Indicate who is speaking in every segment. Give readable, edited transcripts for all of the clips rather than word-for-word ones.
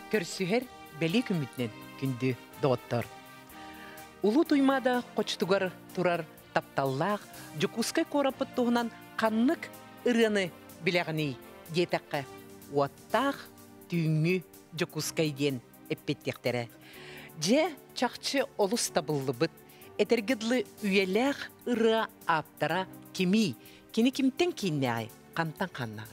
Speaker 1: көрсүһер бели күмүтнен күндү доттор. Улу туймада кочтугар турар тапталлаах жукускай корапыт туһунан каннык ырыны билегни диетакка уаттаах түйүңү жукускай ден эппеттектере. Же чакчы олус табыллыбыт этергидлы үйелэх ыры аптара кими кини кимтен киннай кантан каннагай.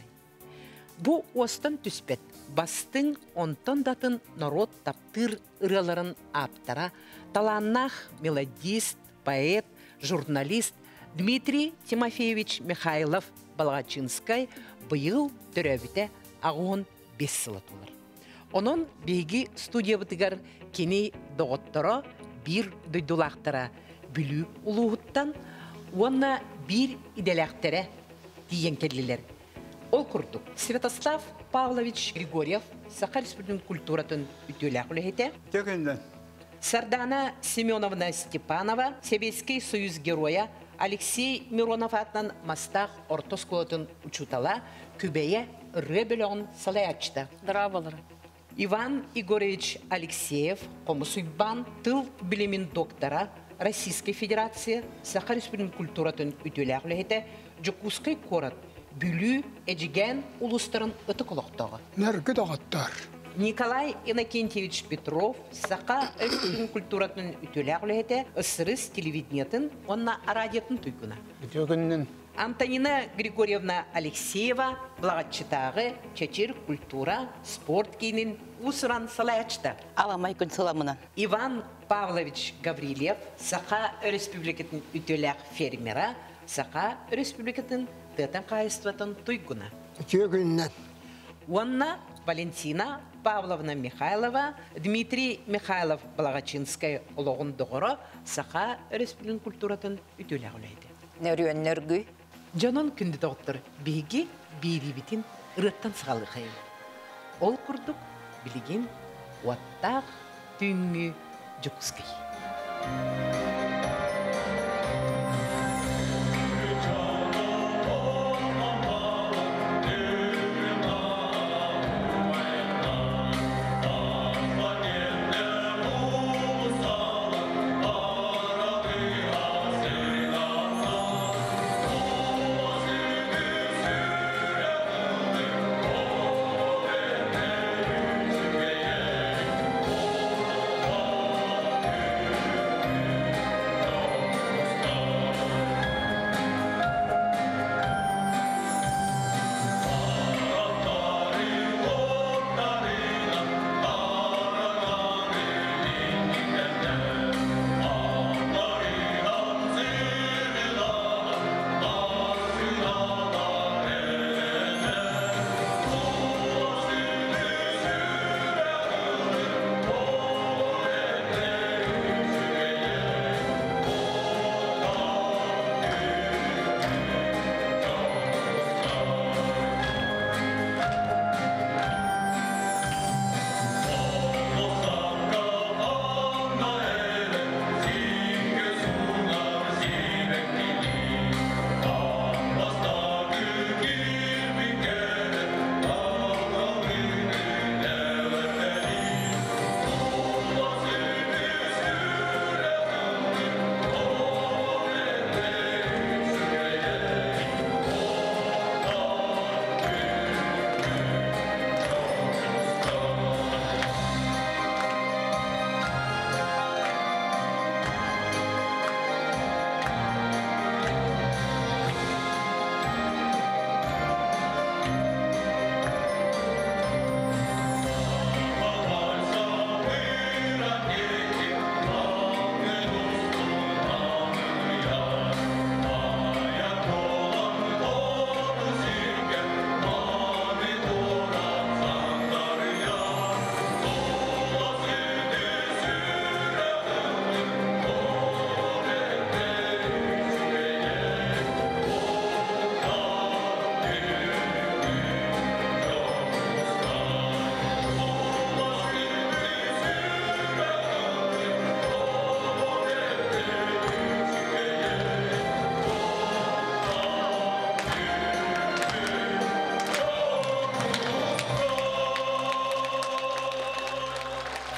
Speaker 1: Бу остан түспет бастың онтон датын народ таптыр ырыларын аптара таланнах мелодист, поэт, журналист Дмитрий Тимофеевич Михайлов Балгачинскай быйыл төрөбүтэ агуон 5 сылы тулар. Онон бейги студия бытыгар кени доғыттыра бир дойдулақтыра бүлі улуғыттан, онна бир иделяқтыра дейен келлилер. Ол күрдік. Святослав Павлович Григорьев Саха Республикатын культуратын үтөләқ үліхеті.
Speaker 2: Текінден.
Speaker 1: Сардана Семеновна Степанова, Себейский союз героя Алексей Миронов атынан мастақ ортосколатын учутала күбәйе ребелон салаячта.
Speaker 3: Дравалар.
Speaker 1: Иван Игоревич Алексеев, комусуйбан тыл билимин доктора Российской Федерации Саха Республикатын культуратын үтөләқ үліхеті Жукускай корат бүлі әжіген улустарын ұтықылықтағы.
Speaker 2: Нәргі дағаттар.
Speaker 1: Николай Иннокентьевич Петров Саха Республикатын культуратын үтөләқ үліхеті ысырыс телевидениетін, онна радиотын түйкіна.
Speaker 2: Текінден.
Speaker 1: Антонина Григорьевна Алексеева Благочитағы Чечер культура, спорт кейнін усыран салаячта.
Speaker 3: Аламай күн саламынан.
Speaker 1: Иван Павлович Гаврилев Саха Республикатын үтөләқ фермера Саха Республикатын тетен кайстватын туйгуна.
Speaker 2: Текінден.
Speaker 1: Онна Валентина Павловна Михайлова, Дмитрий Михайлов Благочинскай олоғын доғыры Саха Республикатын культуратын үтөләқ үлейді.
Speaker 3: Нөрүөннөргү.
Speaker 1: Жанон күнді доғыттыр бейге бейребетін ұрыттан сығалы қайын. Ол күрдік білеген уаттақ түйіңі жүкіскай.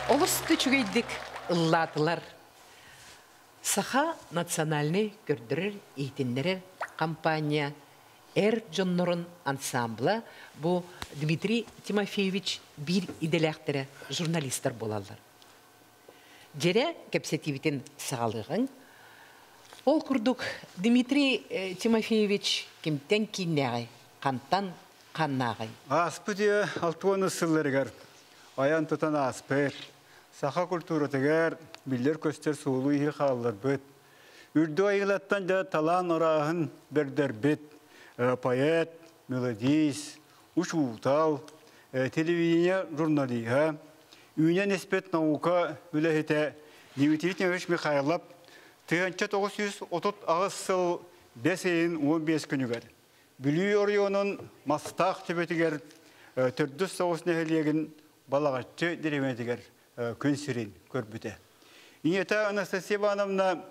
Speaker 1: Олысты чүгейдік ыллатылар. Саха национальный көрдірір ейтіндірір компания «Эр Джоннорын ансамбла» бұл Дмитрий Тимофеевич бір иделяқтірі журналистер болалар. Жере кепсетивитін сағалығын. Ол күрдік Дмитрий Тимофеевич кемтен кейнеғай, қантан қаннағай.
Speaker 4: Аспы де алтуаны сылларығар. Аян тұтан аспы. Саха культуратығар білдер көстер суылу ие қалылар бұд. Үрді айғылаттан да талан орағын бердер бұд. Поэт, мелодист, учутал, телевидение журналиға. Үйнен еспет наука үләхеті Дмитрий Тимофеевич Михайлов 1930 ағыз сыл 5-15 күнігер. Бүлі орионын мастақ тепетігер түрдіс соғыс нәхелеген балағатшы деревенетігер күн сирин көрбіті. Инета Анастасия Ивановна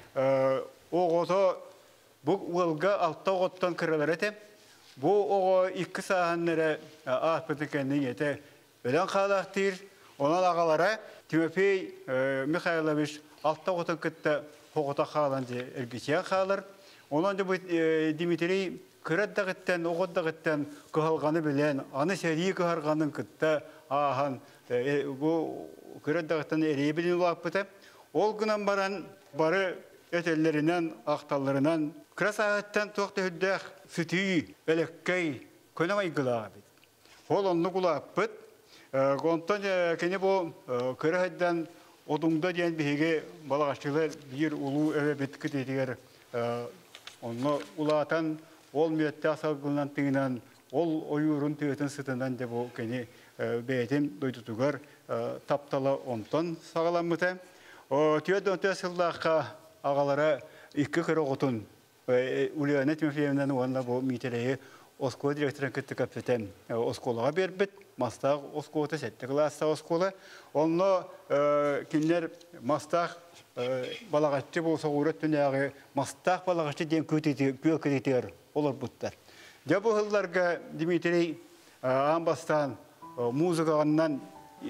Speaker 4: оғото бұл ұлға алтта оғыттан кірілер еті. Бұл оғы 2 сағанлары аспытыкенің еті өлен қалақтыр. Онан ағалары Тимофей Михайлович алтта оғыттан күтті оғыта қаланды әргісия қалыр. Онан да бұл Дмитрий кірәддағыттен, оғыддағыттен күхалғаны білен, аны сәрі күхарғанын күтті ағын бұл кірәддағыттан әрей білін олап бұты. Ол күнан баран бары өтелерінен, ақталарынан кірәс ағыттан тоқты хүддәқ сүтүй, өлеккей, көне майгылаға бет. Ол онны құлап бұт. Онтан кені бұл көрәдден одыңда дейін бейге балағашылар бір ұлу өе беткіт етігер онны ұлатан ол мүйетті асалғылынан тыңынан ол ойырын түйетін сұтынан деп ол кені бәйтім дойдытуғар таптала онтан сағаламыты. Түйеді онты сыллаққа ағалары 2 кірі ғытын Ульяна Тимофеевнаны онына бұл мителейі Оскола директорын күтті кәптетен Осколаға бербіт, мастақ Осколаты сәтті класса Оскола. Онына кенлер мастақ балағатшы болса ғұрет дүнияғы мастақ балағатшы ден көкетер олар бұттар. Де бұл ғылларға Дмитрий Амбастан музыкағынан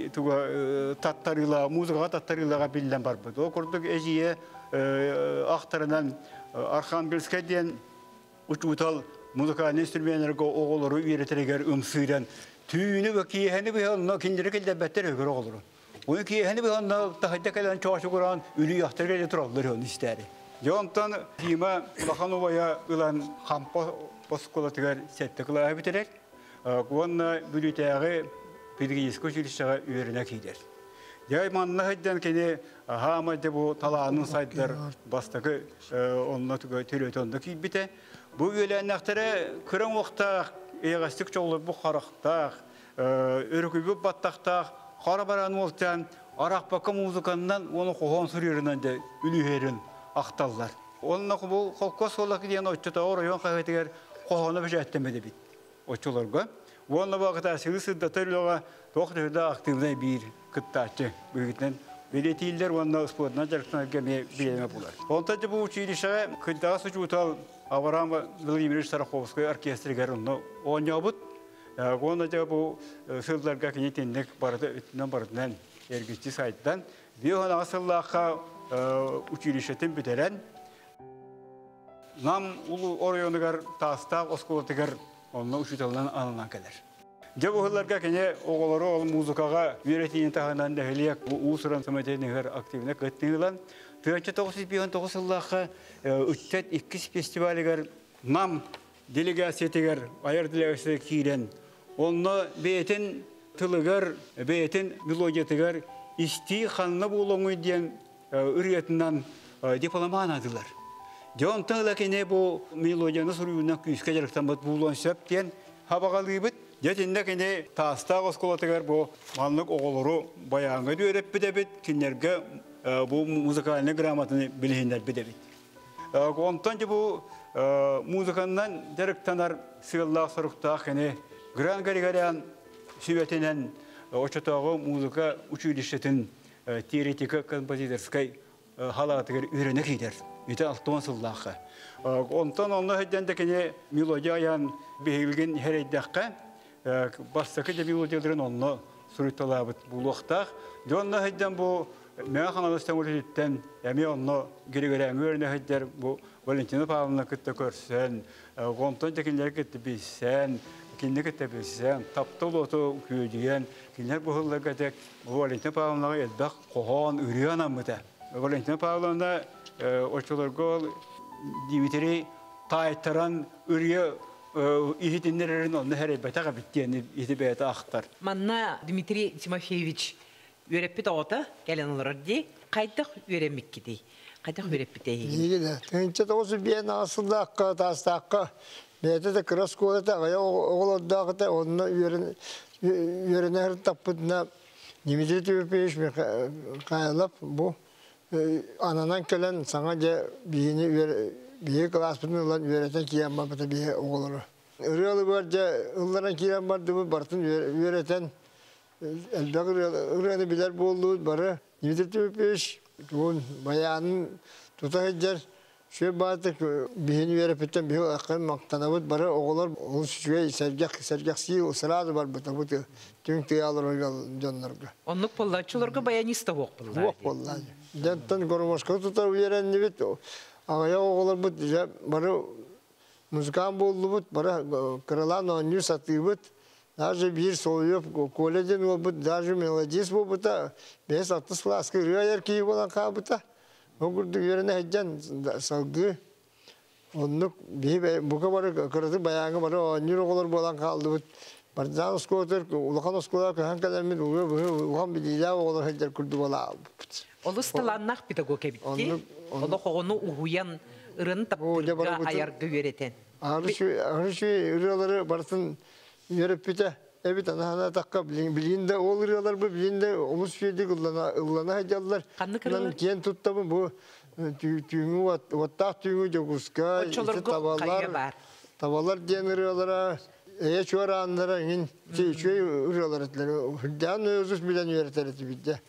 Speaker 4: музыкаға таттарылаға білден бар бұд. О күрдік әжие ақтарынан Архангельскә ден ұчутал музыкальный инструменттерге оғылыры үйретірегер ұмсыйран. Түйіні бі кейхені бі ғалына кендері келді бәттер өгір оғылыры. Оны кейхені бі ғалына тахайда кәлін чоғашы құран үлі яқтар кәлі тұралдыр оны істәрі. Жоғымтан Дима Лахановая ұлан қампа посқолатығар сәтті қылаға бітірер. Онына бүлітәғі педагогический училищеға үйеріне кейдер. Яйманына хайдан кені хама дебу талаанын сайдар бастығы онына түгі төлөтонды кейбіті. Бұл өләннәқтері күрін оқтақ, еғастық жолы бұл қарақтақ, өрікөбі баттақтақ, қара баран олтан, арақ-бақы музыканынан оны қоған сүрерінен де үлігерін ақталдар. Онына бұл қолқос олақы дейін өтчіта орайон қағайтығар қоғаны бір жәттемеді бит. Өтчілерге. Онына бағыта сығысыда түрліға тоқтығыда ақтылдай бір күттачы бүгітінен белетейлер онына спортынан жарықтан әлгеме білеме бұлар. Онтады бұл училищеға күттағы сұчуытал Авраам Владимирович Староховский оркестрігер онына оңабыт. Онына бұл сылдарға кенетендік бардынан ергісті сайттан. Беғын асыллаққа училищетін бітерен. Нам ұлы орайоныгар тастақ осколатығар онына учуталынан анынан кәдер. Жабы ғыларға кәне оғылары ол музыкаға үйретейін тағынан дәхелек ұсыран самайтайнығар активіне көттіңілан. 1999 жыллаққа үттет 2 фестивалігер нам делегациятығар айыр делегация кейлен. Онына бәйтін тылығар, бәйтін мелодиятығар исти қанына болуңы ден үриетінен дипломан адылар. Jontan kene bu melodiyаны сұрыуына күйіске жарықтан бұд бұлуан сөп кен хабағалы бұд. Жетінде кene тастақ осколатығар бұл маллық оғылыру баяңы дөйреп біде бұд. Кенерге бұл музыкалыны грамотаны білігіндер біде бұд. Онтан бұл музыканнан жарықтанар сығыллақ сұрықтақ кene гран гаригариан сүйетінен очатағы музыка училищетін теоретика композиторскай халатығыр үйрене кейдер. Үті алтуан сыллаққа. Онтан оны өйденде кене мелодия аян бейілген хәрейдаққа бастықы да мелодияларын оны суриталабыт булуқтақ. Жонна хайдан бу мен ханалыстан өлеттен ями онно герегерен өрне хайдар бу Валентина Павловна кытта көрсен, гонтон текинлер кытта бисен, кинне кытта бисен, таптолото күйдеген, кинлер бухылларга тек Валентина Павловнага элбак кохон үрүянамыта. Валентина Павловна очолорго Дмитрий тайтаран үрү ихитиннерин онны херебетага биттени итибет ахтар.
Speaker 1: Манна Дмитрий Тимофеевич үйреппит оғыта, кәлен олар дей, қайдық үйремек кедей. Қайдық үйреппит әйі.
Speaker 2: Егеді. Төнче тоғысы бен асылда аққа, таста аққа. Бәйті де кірас қолыта, ғая оғылады ақыта, онына үйренер таппытына Дмитрий Тимофеевич қайылап, бұл ананан кәлен саңа де бейі класспытын ұлан үйретен киен бар бұта бейі оғылары. Үрелі бар де ұлларан киен барды бұл бартын үйретен әлбәғір үрені білер болды бары. Дмитрий Тимофеевич баянын тұта ғыджар шөй барды бейін үйрепеттен бейі ақын мақтанабыд бары оғылар ол шөй сәргек сил сырады бар бұта бұты түн тыялыр жонларға.
Speaker 1: Онлық боллачыларға баяниста оқ боллады.
Speaker 2: Оқ боллады. Дәнттен көрмашқа тұта үйрені бет. Ағая оғылар бұд бары музыкан болды бұд бары кырылан оню сатый бұд. Даже bir soyup kolejden o bu даже melodis bu buta 5-6 klaska rüyayer ki olan kabuta. O kurdu yerine heccan salgı. Onluk bir bu kadar kırdı bayağı var o nürolar bolan kaldı bu. Barzan skoter ulakan skoter hankalar mı uhan bir dila olur heccan kurdu bola.
Speaker 1: Olustalannak pedagog ebitti. Onu uhuyan ırın taptırga ayargı öğreten.
Speaker 2: Ağrışı rüyaları barsın Yörüpüte, evet ana takka bilinde oluyorlar bu bilinde omuz şeydi ıllana hacallar.
Speaker 1: Kanlı kırılır.
Speaker 2: Kiyen tuttu bu tüyünü vattah tüyünü jokuska işte tavalar deniriyorlar. Şu aranlara in şey ürüyorlar etleri. Dan özüs bilen yöretereti bitti.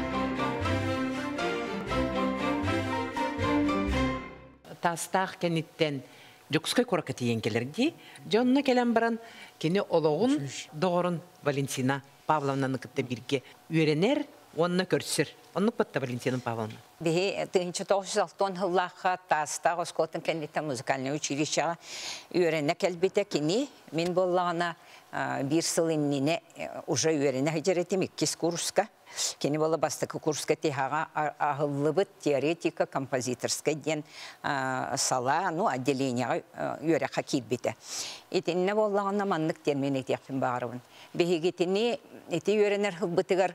Speaker 1: Tastaq kenitten Jokskay korakati yenkelerdi. Jonno kelen baran kene oloğun doğrun Valentina Pavlovna'nın kıtta birge öğrener, onunla körsür. Onu patta Valentina Pavlovna.
Speaker 3: Bihi 1906 yıllarda Tastaq Oskot'un kendisi müzikalne училища öğrenmek elbette kini min bollağına bir yıl innine уже öğrenmek hicretim 2 kurska. Keni bolla bastıkı kurska tihaga ahıllıbıt teoretika kompozitorska den sala отделение öğre hakibite. İtinne bollağına manlık termin etiyapın bağırın. Bihigitini eti öğrenir hıbbıtıgar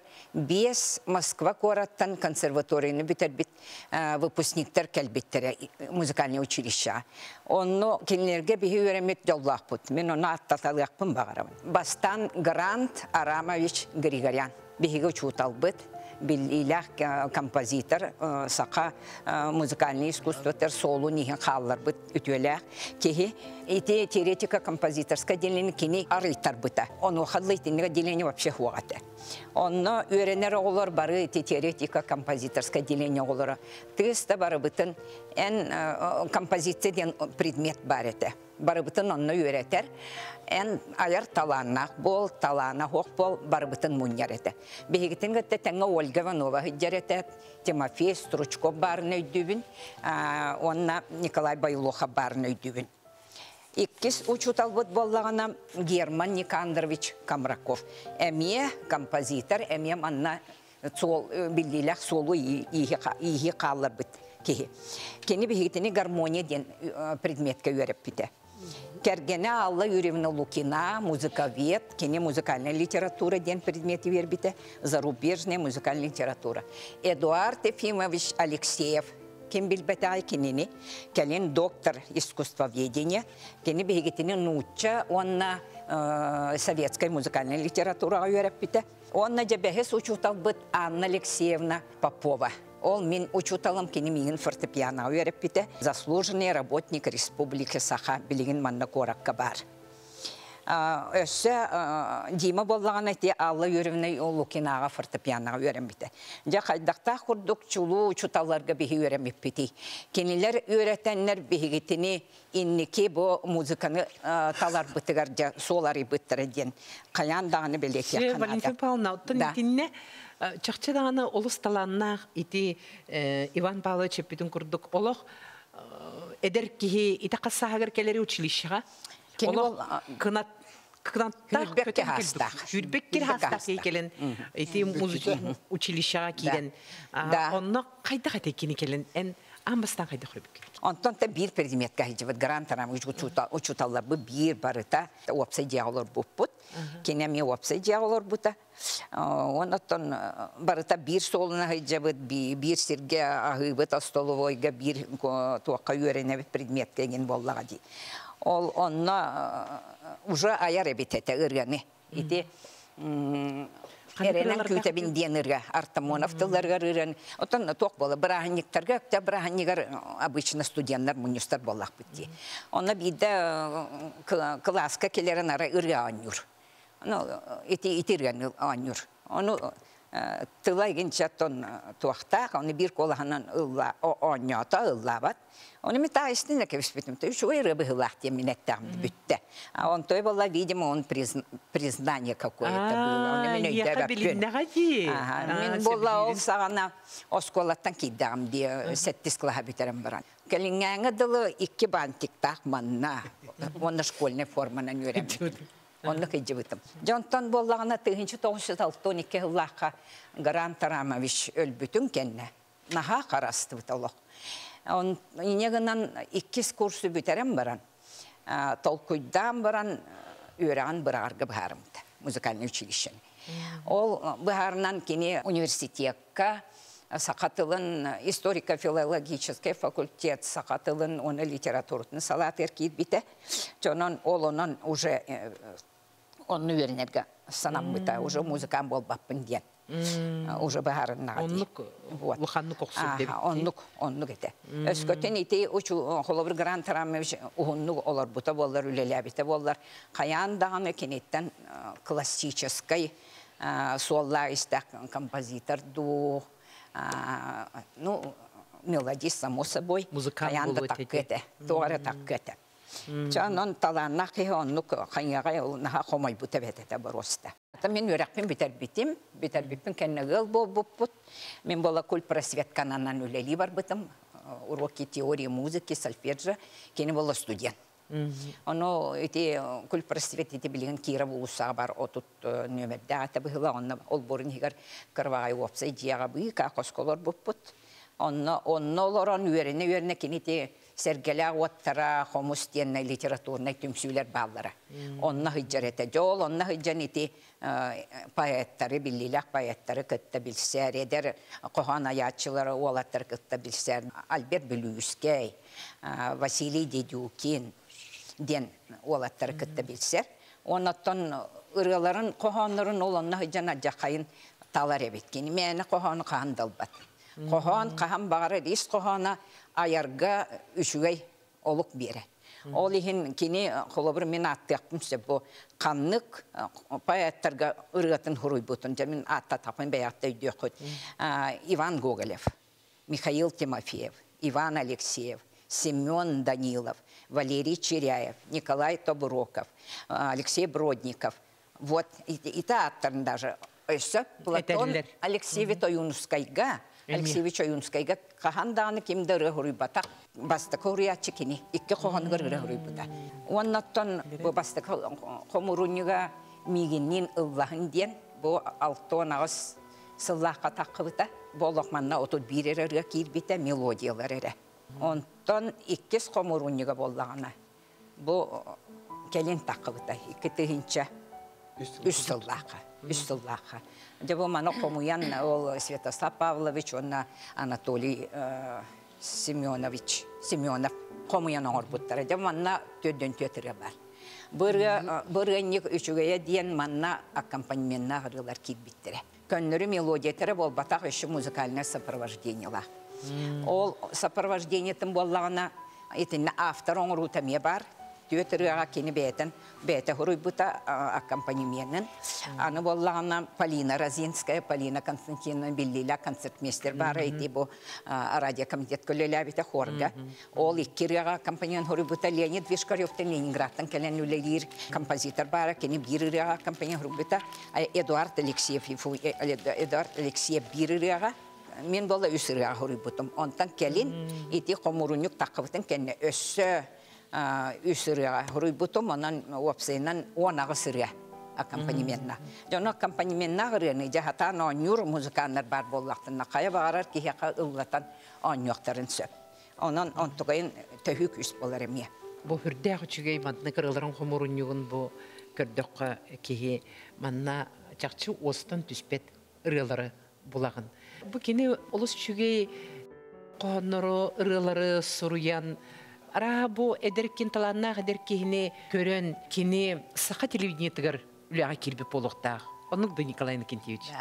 Speaker 3: 5 Moskva korattan konservatoryini biterbit выпускниктер kelbittere müzikalne училища. Onu kendilerge bihi öğrenmek dollahput. Men onu attatalıyakpın bağırın. Bastan Grant Aramovich Grigoryan. Бихига учутал быт, билилях композитор, сака музыкальное искусство, солу ниген халлар быт ütülях. Кихи эти теоретика композиторское отделение кини арыйтар быта. Оно хадлайтынга отделение вообще хуагата. Онно öğrenер оғлар бары эти теоретика композиторское отделение оғлары. Тыста бары бытын en композиция ден предмет бар эте. Барыбытын онны öğreter. En ayar talana, bol talana, hoq bol barыбытын munjar ete. Behigitин gıtta tenge Olga Ivanova hıccar ete. Timofey Struchkov barın öydübün. Onna Nikolay Bayloha barın öydübün. İkis uçutal bud bollağına German Nikandrovich Kamrakov. Emiye kompozitor, emiye manna bildiler solu iyi kalır bit. Keni behigitini garmoniya den предметке öğrep bite. Кергене Алла Юрьевна Лукина, музыковед, кене музыкальная литература, день предметы вербите, зарубежная музыкальная литература. Эдуард Ефимович Алексеев, кем билбетай кенени, келен доктор искусствоведения, кене бегетини нуча, онна советская музыкальная литература вербите. Онна дебехес учутал быт Анна Алексеевна Попова. Ол мен учуталым кені менің фортепиано öğrepпите. Заслуженный работник Республики Саха билеген манна коракка бар. Өссө Дима боллаған әйте Алла үйріміне Лукинаға фортепианаға үйрен біті. Жа қайдақта құрдық чулу чуталарға бейі үйрен біппеті. Кенелер үйретенлер бейгетіні иннеке бұ музыканы талар бұтығар жа солары бұттыры ден. Қаян дағыны белеке қанады.
Speaker 1: Валентина Павловна, оттан итинне чақчадағаны олысталаннақ ити Иван Павлович еппетін күрдік олық эдер кихи итақасағыр келері училищаға. Олық кынаттақ
Speaker 3: Хүрбекке хастақ.
Speaker 1: Хүрбекке хастақ келен ити училищаға кейден. Онна қайда қайда екені келен, ән амбастан қайда хүрбекке.
Speaker 3: Онтон та bir предметка хижеват грантарам учуталлар бу bir барыта опсай диалор буппут. Кенеме опсай диалор бута. Онтон барыта bir солуна хижеват bir сирге ахыбыт столовойга bir туакка үйренебит предметка ген боллага ди. Ол онна уже аяр эбитете ырганы. Ити Эренен күтебин денерге артамоновтыларга рырын. Отон тоқ болы браханниктарга, та браханнигар обычно студенттер, мунистар боллақ бітті. Оны биде класска келерін ара ырга анюр. Итирген анюр. Оны тылай генчаттон туақтақ, оны бір колаханан анята ыллабат. Оны мен тағыстын әке біспетім. Шуай рыбы ғылақ дем минеттағымды бүтті. Он той была, видимо, он признание какое-то было.
Speaker 1: Еқа біліннаға де.
Speaker 3: Мен болла ол сағана осколаттан кейдағым де сәттіс қылаға бітерім баран. Кәлінгәңі дылы 2 бантиктақ манна. Оны школьный форманан өрәмін. Оны күйді бұтым. Жонтан боллағына 1962 ғылаққа Грант Арамович өлбүтін кәнне. Наға қарасты бұталық. Инегінен 2 курсы бүтерем баран. Толкуйдан баран үйраған бірағырғы бұхарымды. Музыкальный училищен. Ол бұхарынан кене университетка сақатылын историко-филологический факультет сақатылын оны литературтын салат еркейд біті. Жонан ол онан уже оны үйренерге санам бұта. Уже музыкан бол баппын ден. Уже бахарынна.
Speaker 1: Онлук луханны коқсып деп.
Speaker 3: Онлук ете. Өскөтен ите холобыр Грант Арамович уһуннук олар бута болар үлеләбите болар. Каян дагы кенеттен классический солла истак композитор ду. Ну, мелодист само собой. Каян да таккете. Туара таккете. Чанон таланнак онлук каяга наха хомай бута бетете бароста. Мен өрәкпен битербитпен кәннәгел боппут. Мен бола кул просвет кананан үлели бар битем. Уроки теории музыки, сольфеджа, кене бола студент. Оно эти кул просвет эти билген Киров улуса бар отут нөмердә ата быгыла онна ол борын хигар кырвай опсай диага бый ка косколор боппут. Онна олорон үйрене кенете Сергеля оттара хомустенной литературной түмсүлер баллары. Онна хыджарете жол, онна хыджанити поэттары, биллилях поэттары кытта билсер, едер кохан аятчылары олаттар кытта билсер. Альберт Белюскей, Василий Дедюкин ден олаттар кытта билсер. Онаттан ырыларын коханларын ол онна хыджана жақайын талар эбеткени. Мені коханы қандалбат. Кохан қахан бағары рейс кохана аярга үшігей олық бере. Ол ехін кені қолабыр мен аттияқпын сөп бұл қаннық поэттарға ұрғатын ғыруй бұтын. Мен атта тапын бәйатта үйде құд. Иван Гоголев, Михаил Тимофеев, Иван Алексеев, Семен Данилов, Валерий Черяев, Николай Тобуроков, Алексей Бродников. Вот, и та аттарын даже. Өсі Платон Алексеевич Оюнскайга, Алексеевич Оюнскайга қағандағыны кемді ұры батақ бастықы ұрыятшы кені, 2 қоғанығыр ұры бұта. Оннаттан бұл бастықы қомыруныға мегеннен ұллағын ден, бұл 6 ағыз сыллаққа таққы бұта, бұл оқманна отыр бірер ұрыға кейір біті мелодиялар әрі. Онтан 2 қомыруныға боллағына, бұл кәлен таққы бұта, 2 түхінші үш сыллаққа. Үстіллаққа. Деп мана қомуян ол Святослав Павлович, онна Анатолий Семенов қомуян оңыр бұттары. Деп мана төдден төтірі бар. Бұрғанник үшігея дейін мана аккомпанеменна ғырғылар кейт біттірі. Көннірі мелодиятері бол батақ үші музыкальное сопровождениялар. Ол сопровождениетін боллағына автор оңыр ұтаме бар. Түйетіріға кені бәйті хұрыйбыта аккомпанеменін. Аны боллағына Полина Розинская, Полина Константиновна Биллиля концертмейстер бары еті бұл радиокомитет көлелі әбеті хорга. Ол иккеріға аккомпанемен хұрыйбыта Леонид Вишкаревтен Ленинградтан кәлен үлелер композитор бары, кені біріға аккомпанемен хұрыйбыта Эдуард Алексеев біріға мен бола үсіріға хұрыйбытым. Онтан кәлін еті қомырунюк таққыбытын кәне өссі үсіріға хұрыйбытым, онан опсайынан оңағы сіріға аккомпанеменна. Жоны аккомпанеменна ғырыны жағатан оңюр музыканлар бар боллақтынна қая бағарар кейеқа ұлғатан оңюқтарын сөп. Онан онтығайын төхік үс болар әме.
Speaker 1: Бұл хүрдәғы чүгей мандына кырыларын қомырунюғын бұл көрдіққа кейе манна жақчы остан түспет ырылары бұлағын. Бұл кені олыс чүгей қоныры, ырылары, сұруян. Ара бұл әдеркен таланна әдер кейіне көрін кені сақа телевидение тігір үліға келбіп болуқтағы. Онық да Николай Никентьевич.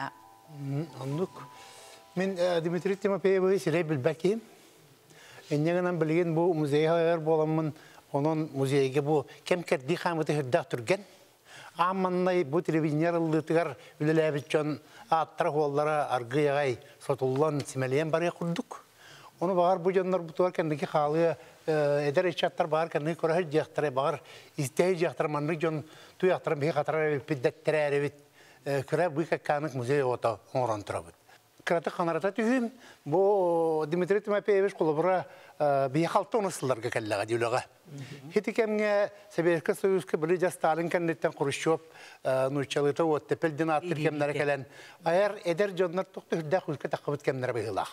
Speaker 5: Онық. Мен Дмитрий Тимофеевич сірей білбәкейім. Еннегінен білген бұл музейға боламын. Оның музейге бұл кем-керді қамыты хүрдақ түрген. Аманнай бұл телевидениялытығар үліләбіт жон аттар қоллары арғыяғай сотулан симелейен бары құрдық. Оны бағар бұл жонлар бұтуар кәндігі қалы эдер ичаттар бағар кәндігі көрі жақтары бағар изтәй жақтары манлық жон туй ақтарын бей қатырар піддәттері әребет көрі бұл кәкканық музей ота оңыран тұрабыд. Кіраты қанарата түйін бұл Дмитрий Тимофеевич қолыбыра бей қалты онысыларға кәліға деуліға. Хеті кәмге Советский Союзға білі жастарын кәндеттен Хрущев нұйчалыты өтті пілден аттыр кәмдері кәлін. Айар эдер жонлар тұқты хүрдәқ үлкі таққыбыт кәмдері бейғылақ.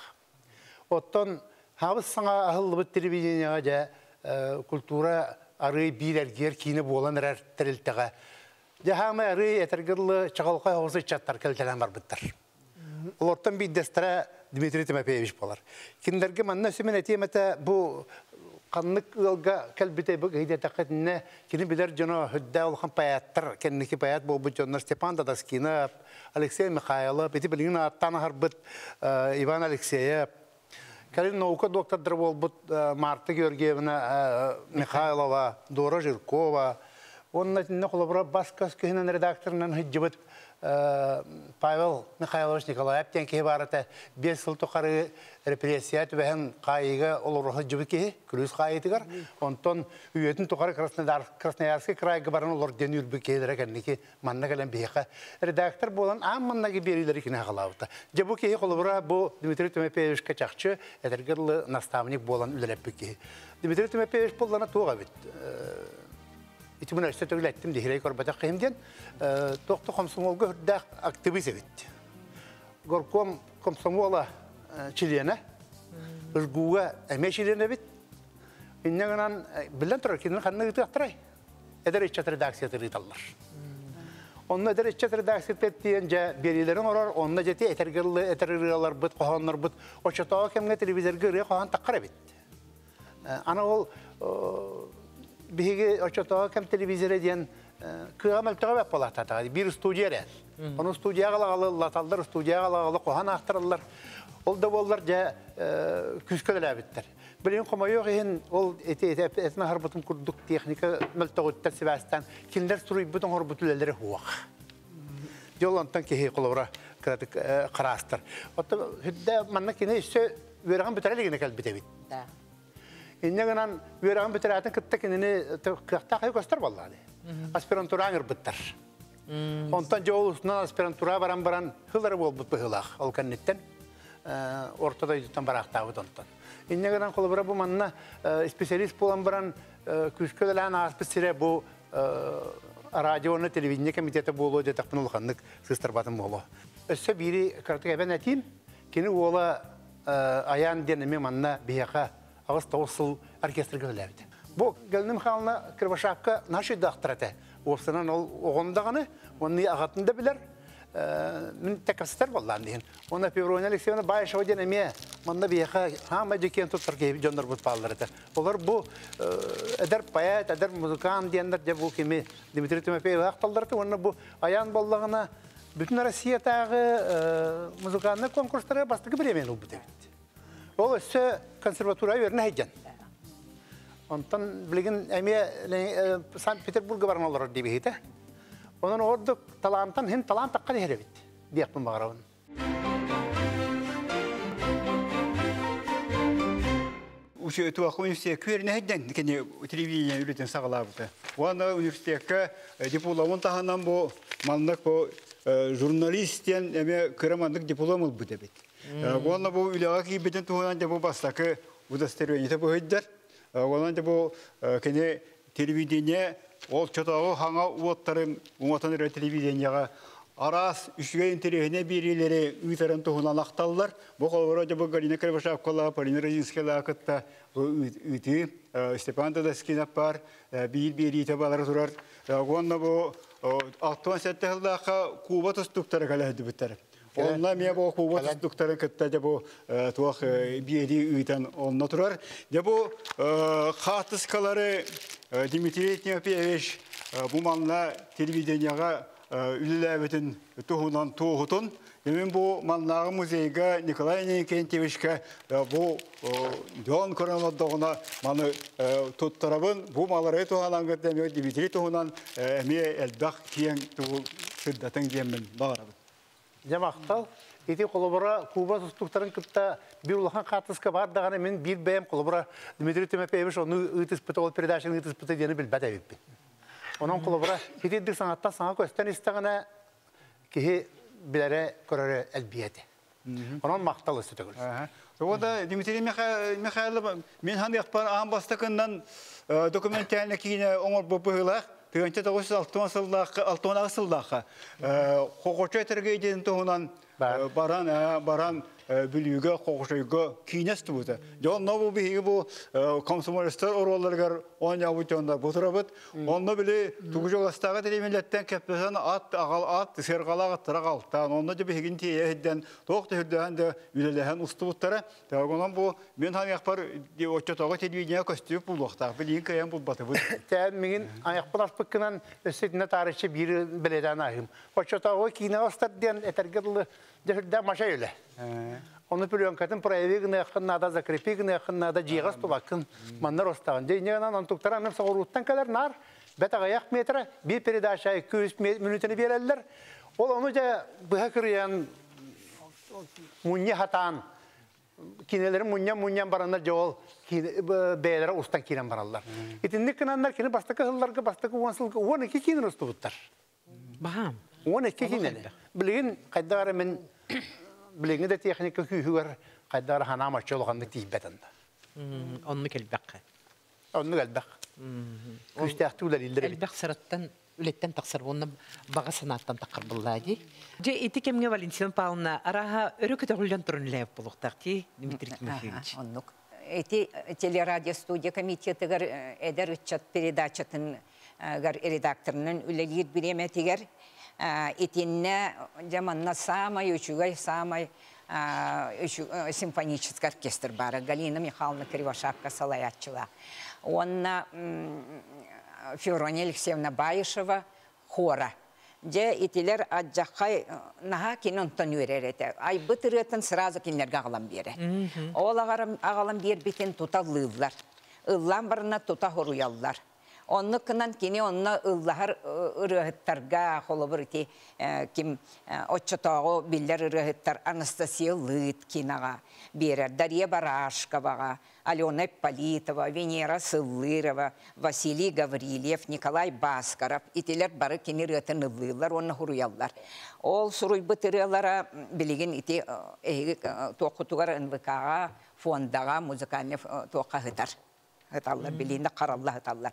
Speaker 5: Оттон хабыз саңа ахыллыбыт телевиденияға жа культура ары бейлергер кейіні болан әрәр тірілтіға. Жахамы ары әтергірлі чағалқай ауызы чаттар кәлтелен бар бұттар. Оларттан бейдестіра Дмитрий Тимофеевич болар. Кендерге манна сөмен әтеметі бұл қанлық ұлға кәлбіте бұл ғейде тақытыне кені білер жоны хүдді олған паяттар, кәннекі паят бұл бұд жонлар Степан Дадаскинов, Алексей Михайлов, беті білген аттан ағар Иван Алексеев, кәлін наука доктордыр бол бұд Марта Георгиевна Михайлова, Дора Жиркова, оның әтінне қолабыра басқас күйінен редакторынан хүдді Павел Михайлович Николаев тен кеhe барыты 5 жыл тұқары репрессият вәхін қайыға олырығы жүбі кеhe, күріз қайытығар. Онтон үйетін тұқары Красноярский крайға барын олар ден үрбі кеелері кәндеке манна кәлен бейқа. Редактор болан амманнаға берілері кені ағалауыты. Жабу кеhe қолыбыра бұл Дмитрий Тимофеевич качақчы әтергірлі наставник болан үлелеппі кеhe. Дмитрий Тимофеевич болана туға бет. İtibun üstü tögülettim dihirey korbata qiyimden toqtu komsomolga hürdaq aktivist evit. Gorkom komsomola çiliyene ırguğa emeşiliyene evit. İnneğinden bilen turar ki kanını gıtı aktaray. Eder iççat redaksiyatı rıtallar. Onunla eder iççat redaksiyatı ettiğince birilerin orar, onunla jeti etergirli, etergirliler bıt, qoğanlar bıt. O çatağı kemge televizör gırıya qoğan taqqar evit. Ana ol Bihige açıkta kem televizyon diyen kıyamet tağap yapılar bir stüdyo var. Onu stüdyoya alalılar, stüdyoya alalı kohan aktarırlar. Ol da bollar ja küsküler bitler. Bilen koma yok hen ol etme harbutun kurduk teknika meltağıtlar Sivas'tan kimler sürüp bütün harbutulları huwa. Yollantan ki kolora kratik qarastır. Hatta hidde manna kine işte vergan biterliğine kalbite bit. İnneğinden vergan biteratın kıtta kendini kıhta göster vallahi. Aspirantura angır bitter. Ondan jolusuna aspirantura baran hıları bol bit bihilaq. Ol kannetten ortada yutan baraktağı ondan. İnneğinden kolabora bu manna spesyalist bolan baran küskülen aspesire bu radyonu televizyon komiteti bolu diye takpın olğanlık sıstarbatın bolu. Össe biri kartık eben eteyim. Kini ola ayan deneme manna biyaqa ağız tavusul orkestr gölevdi. Bu gelinim halına Kırbaşak'a naşı dağıtırdı. Olsanan oğundağını, onun ağatında bilir. Min tekasıtlar vallahi diyen. Ona Pevronya Alekseyevna bayağı şov deneme. Manna biyaqa hama cekiyen tutar ki canlar bu bağlardı. Onlar bu eder payat, eder müzikan diyenler de bu kimi Dmitri Timofeyev aktallardı. Onlar bu ayan ballağına bütün Rusya'dağı müzikanlı konkurslara bastığı bilemeyen oldu. O ise konservatuara verine heycan. Ondan bilgin emiye Sankt-Peterburg'a baran olur diye bihite. Onun orada talantan hem talant takka diyerebit. Diyekpin bağırağın.
Speaker 4: Uşu tuaq üniversiteye körüne hedden kene televizyon üreten sağlabıdı. Ona üniversiteye diplomun tahanan bu manlık bu jurnalistyen eme kıramandık diplomul bu debit. Ona bu ülaki beden tuhanan da bu bastaki bu da stereoyete bu hedder. Ona da bu kene televizyon ol çatağı hanga uvattarım umatanır televizyonyaga aras üçge interehine birileri üytaren tohunan aktallar. Bu kolları bu Galina Krivashapkala, Polina Razinskala akıtta üyti Stepan Tadaskin apar bir tabalar durar. Onda bu aktuan sette hıldaka Kuba tuttukları kalahdı biter. Onlar miye bu Kuba tuttukları kıtta bu tuğak bir üyten onunla durar. De bu khatıskaları Dimitri Tnyapiyeviç bu manla televizyonyaga ülülebetin tuhunan tuğutun. Demin bu manlağı muzeyga Nikolay Nikentyeviç'e bu Don Koronadağına manı tuttarabın bu malları tuhanan gıdemiyor. Dimitri tuhunan emiye elbaq kiyen tuğul şiddetin diyemin bağırabın.
Speaker 5: Cemaqtal, eti kolobora Kuba tuttukların kıtta bir ulahan katıska var dağına men bir beyem kolobora Dmitri Timopeyeviç onu ıtıspıtı ol peridaşın ıtıspıtı diyeni bilbede evippi. Onun kolobora eti sanatta sana kösten istağına ki bilere körere elbiyeti. Onun maqtal üstü tügül.
Speaker 4: O da Dimitri Mikhailov men hangi akbar ağın bastakından dokumentalini kine omur bu bıhılaq. 1960 asıldaqa. Qoqoça tergeyden tohunan baran bülüge qoqoçayga kines tubuta. Jon bu bihi bu komsomolistler orollargar onya butonda boturabıt. Onda bile tugujogastaga telemilletten kepesen at sergalaga tıraqaltan. Onda da bihigin tiyehden toqta hüdden de ülelehen ustubutlara. Tagonan bu men hani akbar di oçataga televizyon kostyup bulduqta. Bilin kayan bu batıbıt.
Speaker 5: Mingin ayakpılar pıkkınan üstüne tarihçi bir beleden ahım. Oçataga kine ostar diyen etergirli de maşa öyle. Onu biliyorum kadın proyevi gına yakınlarda zakrepi gına yakınlarda ciğaz tubakın manlar ostağın. Deyinceğinden antuktaran hem sağuruttan kadar nar beta ayak metre bir peride aşağı 200 minutunu verirler. Onu da bıha kırıyan munya hatan kinelerin munya baranlar çoğul beylere ustan kinen barallar. İtinlik kınanlar kine bastaki hıllarga bastaki uvansılık 12 kinen ustu buttar.
Speaker 1: Baham.
Speaker 5: 12 kinen. Bilgin kaydağır men bilgin de teknik kühüver kaydağır hanama çoluğanlık tihbetinde.
Speaker 1: Onu kelbaqqa.
Speaker 5: Onu gelbek. Küstahtular ildir.
Speaker 1: Elbaq sarattan ületten taqsar onu bağa sanattan taqar bulladı. Je etikemge Valentina Pavlovna araha örükte hulyan turunlayıp buluqtaqti Dmitri Timofievich.
Speaker 3: Onluk. Эти телерадио студия комитеті әдір үтчат передачатын редакторының үлелер біреметігер етінне жаманна самай үшігай самай симфонический оркестр бары. Галина Михайловна Кривошапка салаятчыла. Онна Феврония Алексеевна Баишева хора. Же итилер аджақай наха кинонтан үйререте. Ай бытырытын сразу кинлерге ағалам бере. Ол ағалам бер бетін тута лывлар. Ыллан барына тута хоруяллар. Онны кынан кини онна ыллахар ырыхыттарға холобыр ити ким отчатағы биллер ырыхыттар Анастасия Лыт кинаға берер. Дарья Барашковаға, Алена Ипполитова, Венера Сыллырова, Василий Гаврилев, Николай Баскаров. Итилер бары кини рыhtын ыллылар, онна хуруяллар. Ол суруй бытырылара билеген ити тоқытуғар НВК-ға, фондаға, музыкальный тоққа хытар. Hıtallar, bildiğinde karallah hıtallar.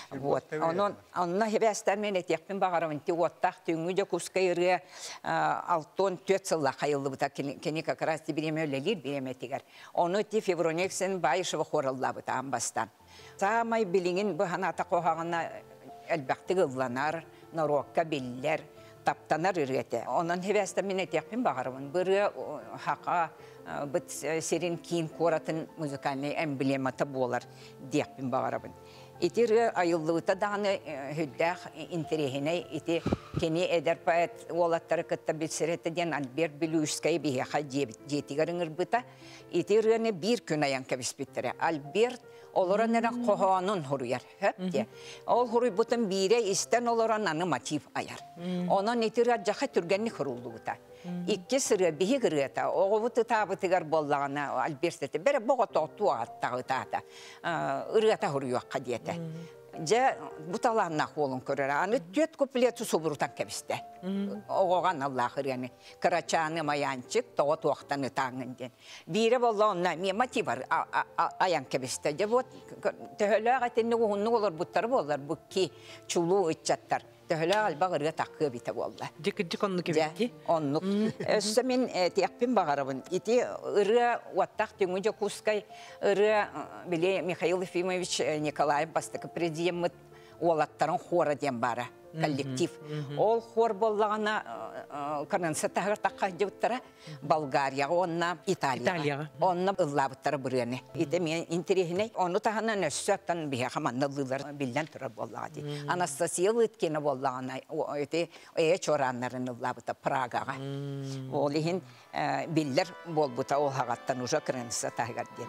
Speaker 3: Onunla hevesler men etiyekpin bağırım. Ottaq tüngüce kuskayırıya altın tüet sılla kayıldı bu da keni kakarasti bireme öylelir bireme etiger. Onu eti Fevroneksen Bayışıva horallah bu da ambastan. Samay bilingin bu hanata kohağına elbaqti gıllanar, narokka biller, taptanar ürete. Onun hevesler men etiyekpin bağırım. Bırı haqa bit serin kiin koratın müzikalni emblemata bolar diyekpin bağırabın. İti ayıllığıta dağını hüddağ interehine iti keni eder payet olatları kıtta bilsirete diyen Albert Biluşskaya biheqa jetigarın ırbıta iti rıne bir gün ayan kavis bittere. Albert Олора нерен қоғанын хұрыяр. Ол хұрый бұтын бире істен олора наны мотив аяр. Онан етірі жақа түргенні хұрылды бұта. Икки сыры бігі кіргета, оғывыты табытығар боллағына Альберстеті. Бәрі бұға тоқту ағыттағы тағыта. Үргета хұрыяққа дейті. Же буталанна қолын көрер. Аны төт көпілеті сұбырутан кәбісті. Оған Аллах үргені. Кырачаны маянчык, тоғыт уақтаны таңын ден. Бире болла онна, мен мотивар аян кәбісті. Же вот, төхілі ағатенні оғынны олар бұттары болар, бұқки чулу үтчаттар. Төхілі албақ үрге таққы біті болды.
Speaker 1: Дик онны кебетті?
Speaker 3: Оннық. Өсі мен тияқпен бағарабын. Ити үрі уаттақ теңінде кускай үрі біле Михаил Ефимович Николаев бастықы президент олаттарын хора ден бары. Коллектив. Ол хор боллағына көрінсі тағыр таққа деуттара Болгарияға, онна Италияға. Онна ұллабыттары бұрыны. Иде мен интерехіне, оны тағынан өсі өптен бейе қамандылылар білден тұрар боллағы. Анастасия Лыткені боллағына өйеч оранларын ұллабыта Прагаға. Ол ең білдер болбыта ол хағаттан ұжа көрінсі тағыр ден.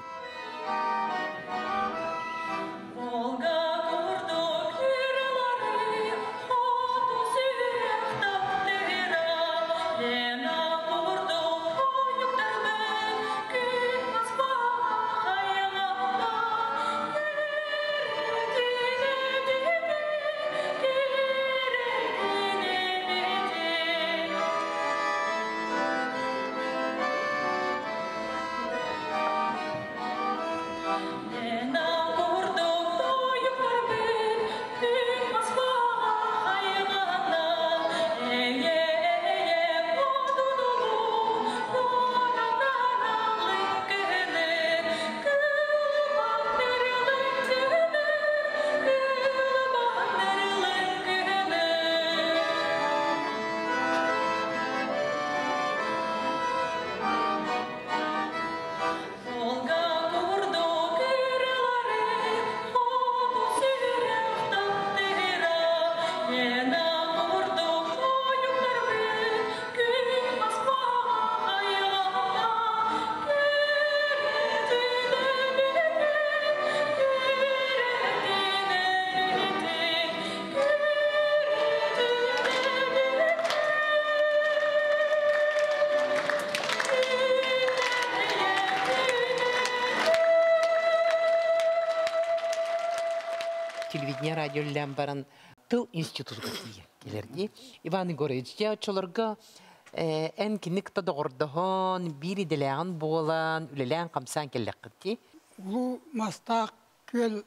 Speaker 1: Телевидение радиоллән баран тыл институтыга келерди. Иван Егорович, я чолорга эн киникта догордохон бири делеган болан, үлелән камсан келлекти.
Speaker 6: Улу мастак кел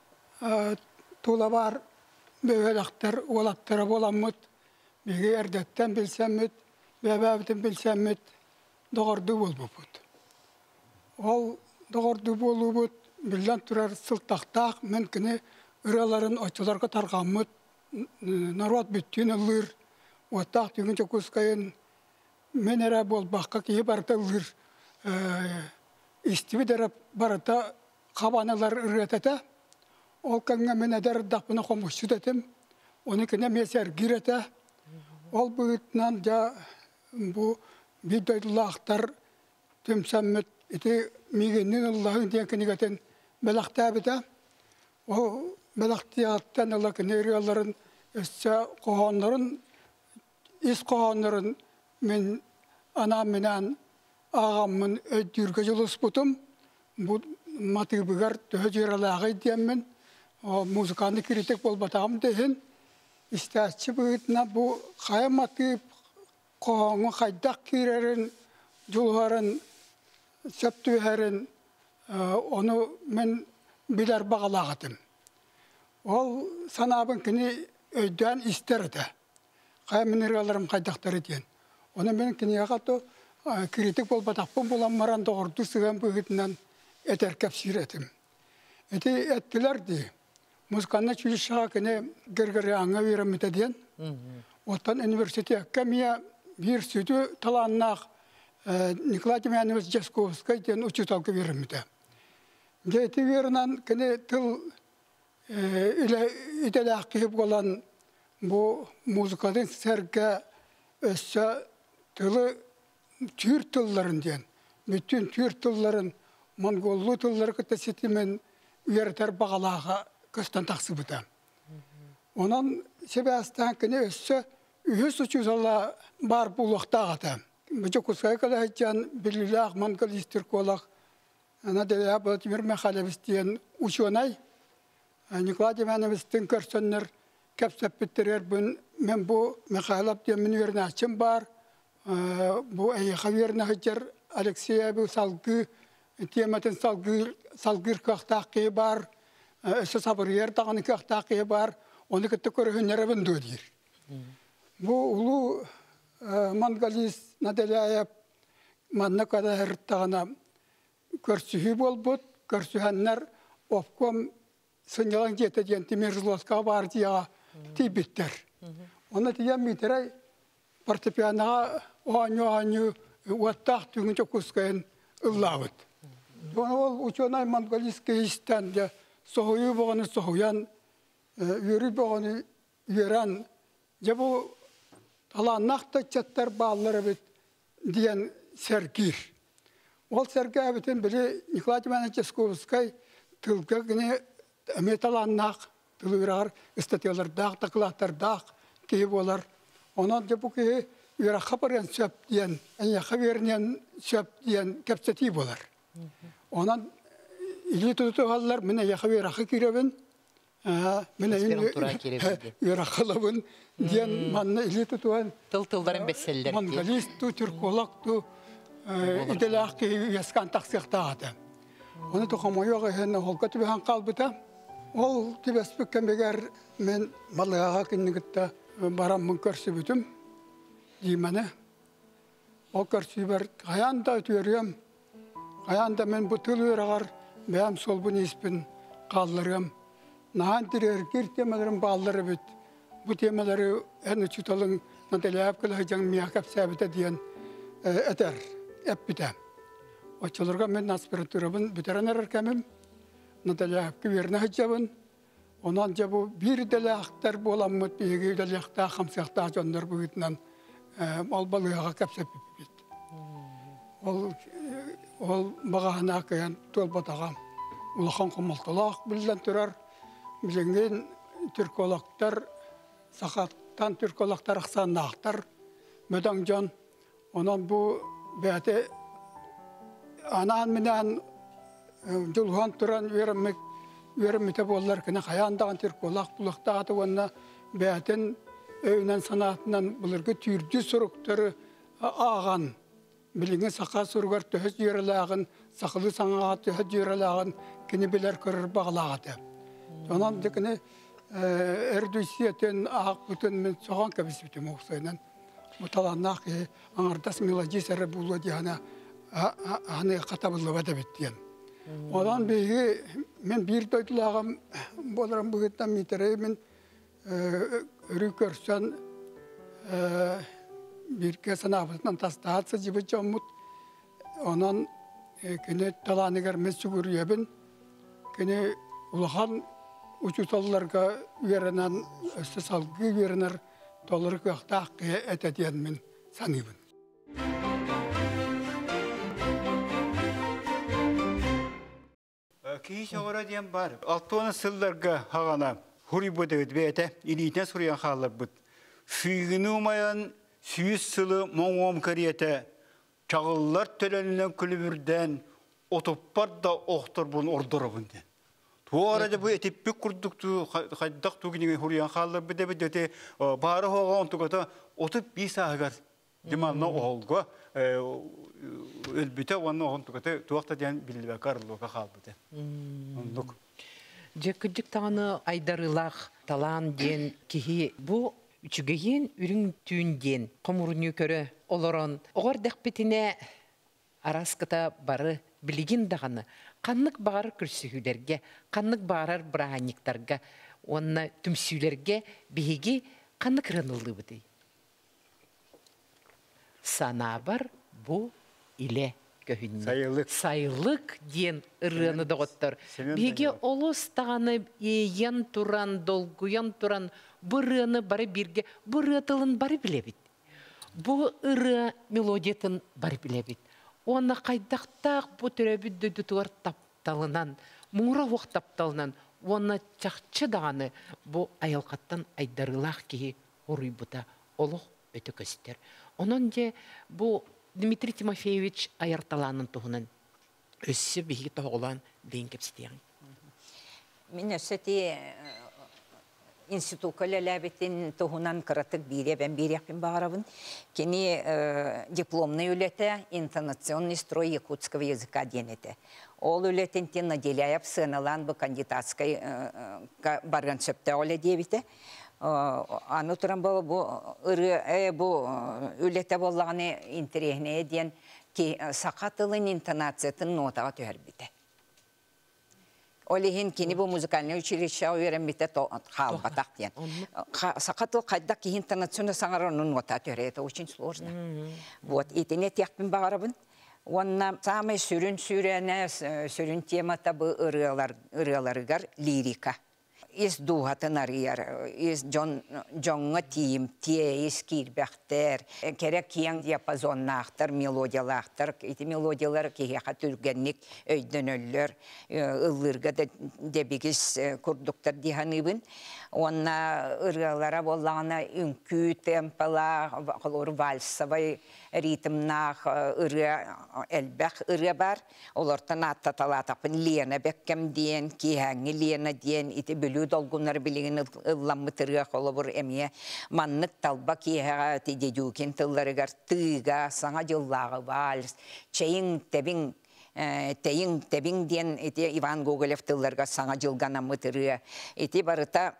Speaker 6: тулабар бөөлактар олаттары боламмыт. Биге эрдеттен билсеммит, бәбәбитен билсеммит, догорду болбупут. Ол догорду болубут, билен турар сылтактак мен кини ыраларын очыларға тарғамыт, народ бүттін ұлыр, оттақ түгінші күскайын мен әрі бол баққа кейі барыта ұлыр, істіві дәрі барыта қабаналар үрететі, ол кәңі мен әдәрі дақпына қомышшы дәтім, оны кіне месер гиреті, ол бұғытынан жа бұл бидойлақтар түмсәммет, еті мегеннің ұллағын ден кінігетін бәліқті әбіті, ол Белақтияттан ала кенерияларын өссе қоғанларын, ис қоғанларын мен анам менен ағамын өйдірге жылыс бұтым. Бұл матыбығар төе жералағы деймін. Музыканы керетек болбатағым дейін. Истәтші бұғытына бұл қай матып қоғаңы қайдақ керерін, жұлғарын, сөптүхерін, оны мен білер бағалағытым. Ол санабын кini өйден істер еді. Қай минераларым қайдақтар еден. Оны мен кini ағату критик бол батақпын болан маран доғырды сыған бұғытынан әтер кәпсір етім. Әті әттілер де, музыканна чүлішіға кini гергері аңа верім етеден. Оттан университет кәмия бір сөйті таланнақ Николай Демьянович Жасковскай ден учеталғы верім еді. Әті верінен кini тыл İdelak gibi olan bu müzikadın serge össe tılı Türk tılların diyen. Bütün Türk tılların Mongollu tılları kıtasetimin үйертер бағалаға көстен тақсы бұта. Онан себәстен кіне өссі үйіс ұчызала бар бұлықтағаты. Бұчы құсқай калайчан білілі ағман калистер қолақ. Ана дәлі Владимир Михайловистен ученай. Николай Демановистен көрсөннер кәпсәп біттерер бұн. Мен бұл Михайлов демен верначым бар. Бұл әйеға верначыр Алексей бұл салғы, теметін салғыр көқтақы бар. Өсі сабырер тағаны көқтақы бар. Оны күтті көрігінері бұнды дейір. Бұл ұлы Мангалис Наделяев манна када әріттағына көрсігі бол бұд, көрсігеннер опком сынялан жетеден Темиржлосқа бар дияға тейбеттер. Оны тиен митерай фортепианаға оғаню уаттақ түгінші күскайын ұллауыд. Ол ученай Мангалиске истен де соғыйы болғаны соғыян, үйірі болғаны үйеран. Бұл таланнақты чаттар балылары бет дейін сәргір. Ол сәргі әбітін білі Николай Демановическовскай тылға гіне металаннақ, тылығырағар статиялардақ, тақылақтардақ кейіп олар. Онан бұл кейі үйраққа барен сөп дейін, әйеққа верінен сөп дейін кәпсеті болар. Онан илі тұтығалар, мен әйеққа вераққа керебін, мен үйраққалабын дейін манна илі тұтығын.
Speaker 1: Тыл-тылдарын бәселдер.
Speaker 6: Мангалисту, түрколақту, иделаққы яскан тақсықтағады. Оны тұқамайуға әйені олға түбіған қалбыта. Ол түбәспіккенбегер мен малығаға кінігітті барамын көрсі бүтім деймені. Ол көрсі бір қаянда өтуерем. Қаянда мен бұл тыл өрағар бәйім сол бұн еспін қалдырым. Наған тірер кер темелерін балдыры бүт. Бұл темелері әні чүталың Наделяев кілі жаң мияқап сәбіті дейін әтер, әп біті. Очылырға мен аспирантурабын бүтерен әркәмім. Наделяев ківеріне хыджабын. Онан жабу бір дәлі ақтар боламыд, бейгі дәлі ақтар, қамсияқтар жондар бұғытынан ол балыға кәпсәп бейт. Ол бағағына кәйін төл батағам. Улақан құмалтылақ білден тұрар. Білінген түрколақтар, сақаттан түрколақтар ақсанына ақтар. Mödәң жан. Онан бұл бәті анан менен жылған тұран үйеріммете болылар кіне қаяндаған түрколақ бұлықтағаты онына бәтін өйінен санатынан бұлырғы түрді сұрықтары аған. Біліңі сақа сұрғар төхіз үйерілағын, сақылы саңаға төхіз үйерілағын кіне білер көрір бағылағаты. Онан декіне әрдүйсиетін ақ бұтын мен соған кәбіс бітім оқсайынан. Мұталаннақ аңардас мелодисәрі бұлы дейіна аны қатабылы бәді біттен. Одан бейгі мен бір дойдылағым боларым бұғыттан метері мен үрі көрсен бірге санабысынан тастағатсы жібі жаммыд. Онан кені таланығар мен сүгір ебін. Кені ұлған ұчуталыларға үйерінен өсті салғы үйерінер толыры көқтақ әтәден мен саныбын.
Speaker 4: Кейі шағыра дейін бар. Алтуаны сылларға хағана хури бұдығыд бәйті, илейтен сұриян қалар бұд. Сүйгіні ұмайан сүйіс сылы моңуам кариеті, чағылар төленінен күлібірден, отоппар да оқтыр бұн ордыры бұнды. Туарада bu etipik kurduktu, haydaq tuğinin huriyan xallar bir de bir de barı hoğa ontuqata otup bir sağır dimanna olgu elbite onu ontuqata tuaqta diyen bilbe karlıqa xalbıdı. Onduk.
Speaker 1: Jekıcık tağını aydarılaq talan den kihi bu üçügeyin ürün tüyünden komurunu körü oloron oğar daqbetine araskıta barı bilgin dağını Qanlık bağır kürsühülerge, qanlık bağırır bırahanlıklarga, onunla tümsülerge bihigi qanlık rınıldı bıdı. Sanabar bu ile köhünne. Sayılık diyen ırığını doğuttur. Bihigi olus tağını eyen turan, dolguyan turan, bu ırığını bari birge, bu ırığıtılın bari bilebit. Bu ırığı melodiyetin bari bilebit. Ona qaydaqtaq bu türebi düdütüver taptalından Мура уақтапталынан, оны чақчы дағаны бұ айалқаттан айдарылақ кейі ұруйбыта олық өті көстер. Онын де бұ Дмитрий Тимофеевич айарталанын тұғынан өссі бігі тоғылан дейін кепстеген.
Speaker 3: Мен өссеті институтка ләләбетін тұғынан қыратық бен берекпен бағарабын. Кені дипломны үлеті интонационный строй якутского языка денеті. Ол үлетентен наделяяп сыналан бұл кандидатской барған сөпті оле дебіті. Аны тұран бұл үлеті болағаны интерегіне ден сақатылын интонациятын нотаға төхер біті. Олеген кені бұл музыкальный училище өйерен біті қалбатақ ден. Сақатыл қайдақ ки интонацияны саңар оның нота төхер. Это очень сложно. Вот, етіне тияқпен бағарабын. Онна самый сүрін темата бұл ұрыларығар лирика. Is duhatan arıyar, is jonga tim, is kirbekter, kerek kiyan diapazonnaktır, melodiyalardır. Iti melodiyalar ki hatürgenlik öydönöller, ıllırga da debigiz kurduktar dihanıbın. Onna ırgalara bollana ünkü, tempala, valsa ve ritimnaq ırga elbek ırga bar. Olortan attatalatapen liyana bekkem diyen, kihangi liyana diyen, iti bülü dolgunları bilgin ıllanmıtırga olabur emiye. Manlık talba kihaga tidedüken tıllarıgar tığga, sana cıllağı vals, çeyin tebin, teyin tebin diyen iti Ivan Gogolev tıllarga sana cılgana mıtırga. Iti barıta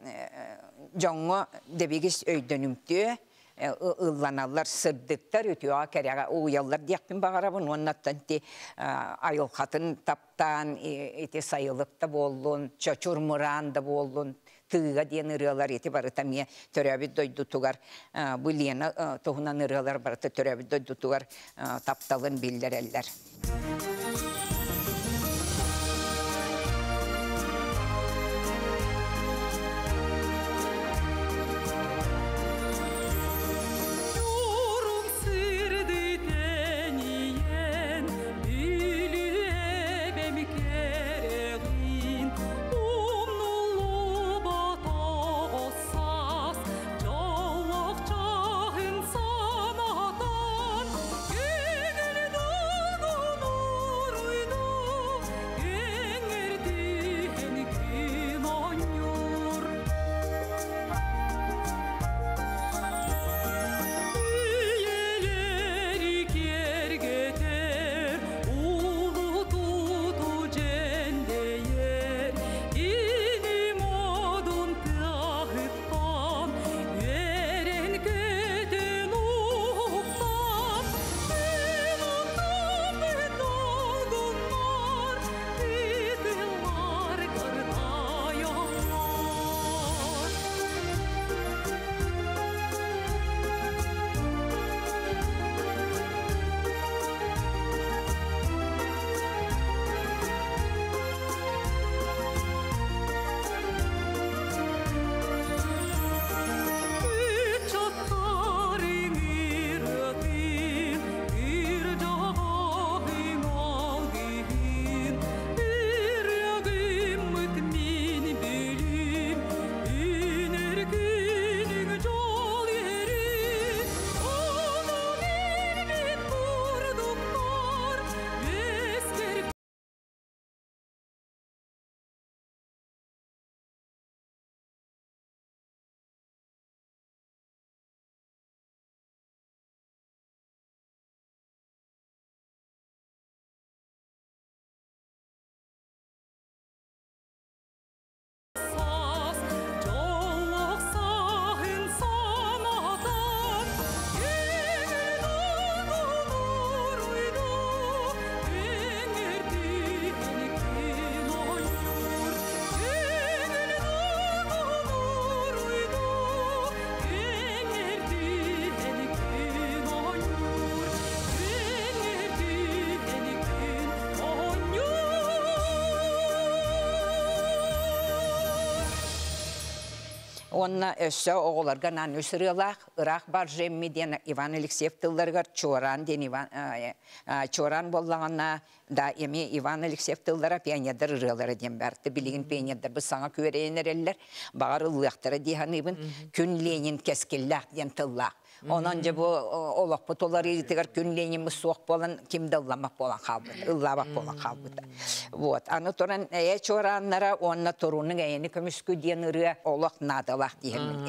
Speaker 3: jongo debigiz öydönümtü. Illanallar sırdıktar ötüyor kerega uyallar diyekpin bağarabın onattan ti ayılkatın taptan iti sayılıkta bollun çaçurmuran da bollun tığga diyen ırıyalar iti barıta miye törəbi doydu tugar bu liyana tohunan ırıyalar barıta törəbi doydu tugar taptalın bildireller. Онна өссө оғыларға нан өсірілақ, ұрақ бар жемми ден Иван Алексеев тылларғар Чоран ден Чоран боллағана да еме Иван Алексеев тыллара пионердар ұрылары ден бәрді. Білігін пионердар біз саңа көрейінер әлілер, бағар ұллықтары дейханыбын күн Ленин кескеллақ ден тыллақ. Онан же бу олақ бұтолар ерітігер күн Ленин мұсуақ болан кімді ұлламақ болан қалбыд, ұллабақ болан қалбыд. Вот. Аны тұран Чораннара онна тұруның әйені көміскі ден ұры олақ надалақ деймін.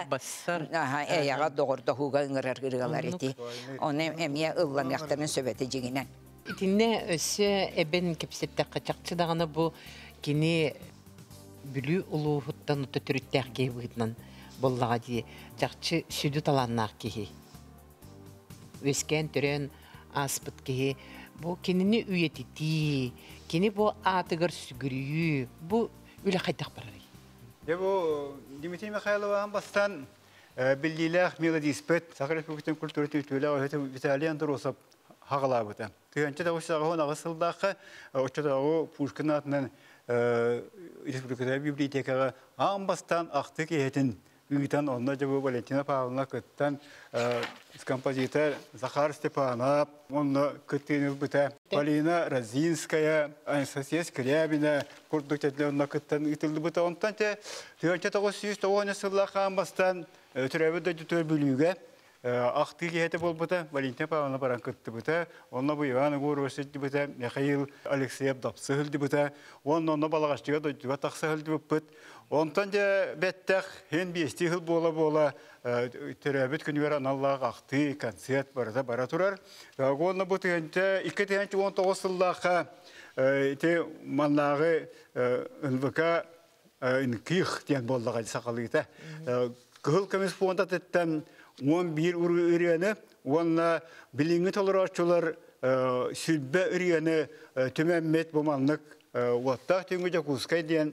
Speaker 3: Әйяға доғырда хуға ұңырар ғырғалар еті. Оны әмия ұлламияқтарын сөбеті жегінен.
Speaker 1: Итинне өсі әбен кепсеттәк қачақчы дағаны бұ кені бүлі ұлу ғыттан ұты түріттәк кей бұғытнан боллаға дей жақчы сүді таланнақ кейі. Өскен түрен аспыт кейі. Бұ кеніне үйететі, кені бұ атығыр сүгірі, бұ өлі қайтақ барары.
Speaker 4: Бұ Дмитрий Михайловa'nın бастан білдейләқ мелодиспет, Сақыр Республикатын культуры түйтілі өте Виталий Андросов хағыла бұты. Түйінші да өшіғығын ағысылдақы, өтшідағы Пушкин атынан Республикада библиотекаға ағын бастан ақты кейетін Үйтан онна жабы Валентина Павловна күттен композитор Захар Степанов, онна күттеніз бұта Полина Розинская, Анастасия Скрябина, күрдік тәтлі онна күттен үйтілді бұта. Онтан те 1990 сыллақан бастан түрәбі дөтөр бүліге ақты кейеті бол бұта Валентина Павловна баран күтті бұта. Онна бұл Иван Егоров өсетті бұта, Михаил Алексеев дапсығылды бұта. Онна балағаштыға дөтіға тақсығылды бұт. Онтан же бәттәқ, хен бейсті ғыл бола-бола түрәбіт күнігер аналлағы ақты концерт бара тұрар. Онна бұл түгенті 2019 сыллаға манлағы НВК үнких ден болдыға сақалыйты. Күл көмес фонда тәттен 11 үргені, онна біліңі толыр ашчылар сүлбі үргені түмәммет бұманлық оттақ түңгі жақускай ден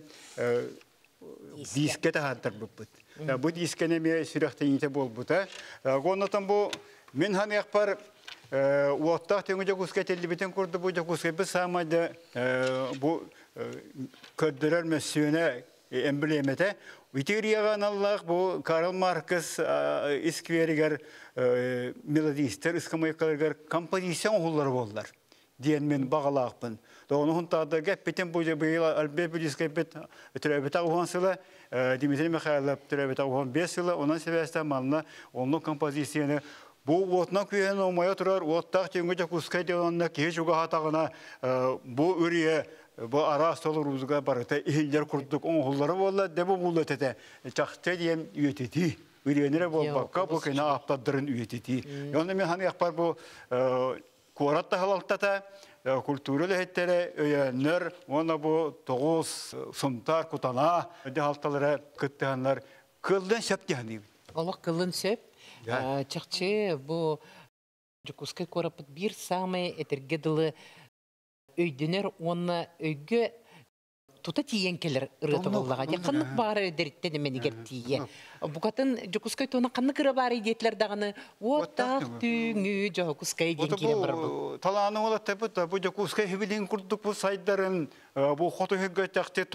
Speaker 4: дискеті хаттар бұппыт. Бұ дискене ме сүріқтен бол бұта. Оннатан бұл мен хан яқпар оттақ түңгі жақускай телді бітен көрді бұл жақускай біз самайды бұл көддірер мәсүйіне эмблемете. Витерияған Аллах бұл Карл Маркс искверігер мелодистер, искамайқалығар композицион ғылар болдылар. Диен мен бағалақпын. Оны ғынтағда гәп бетен бұйды бұйыл әлбе бүліске бет түрәбет ағуған сылы, Дмитрий Михайлов түрәбет ағуған 5 сылы, онан себәсті малына оның композицияны бұл отынан күйен олмая тұрар, оттақ теңгі жақ ұскай деуанына кей жүға хатағына бұл үрие, бұл ара столы рузыға барыта елдер күрдік оңғылары болды, дәбі бұл өтеті. Чақты дейм үйететі. Үренері бұл баққа бұл кені аптадырын үйететі. Оны мен ханы яқпар бұл Куаратта халалтата, культуралы хеттері өйәнлер, оны бұл тоғыз сұмтар, құтана, өйде халталары күттіғанлар кылден сөп дейін.
Speaker 1: Олық кылын сөп. Чақчы бұл жүкускай корапыт бір самай әтергеділі өйденер, оны өйгі тута тиен келер ырыты боллаға. Қанық бары дәріттен еменігер тие. Бұқатын жүкускай туына қанық ыры бары едетлер дағыны оттақ түңі жүкускай ден келем бар бұл.
Speaker 4: Таланы ола тәпіт, бұл жүкускай хебілін күрдік бұл сайдарын, бұл қоты хегге тәқте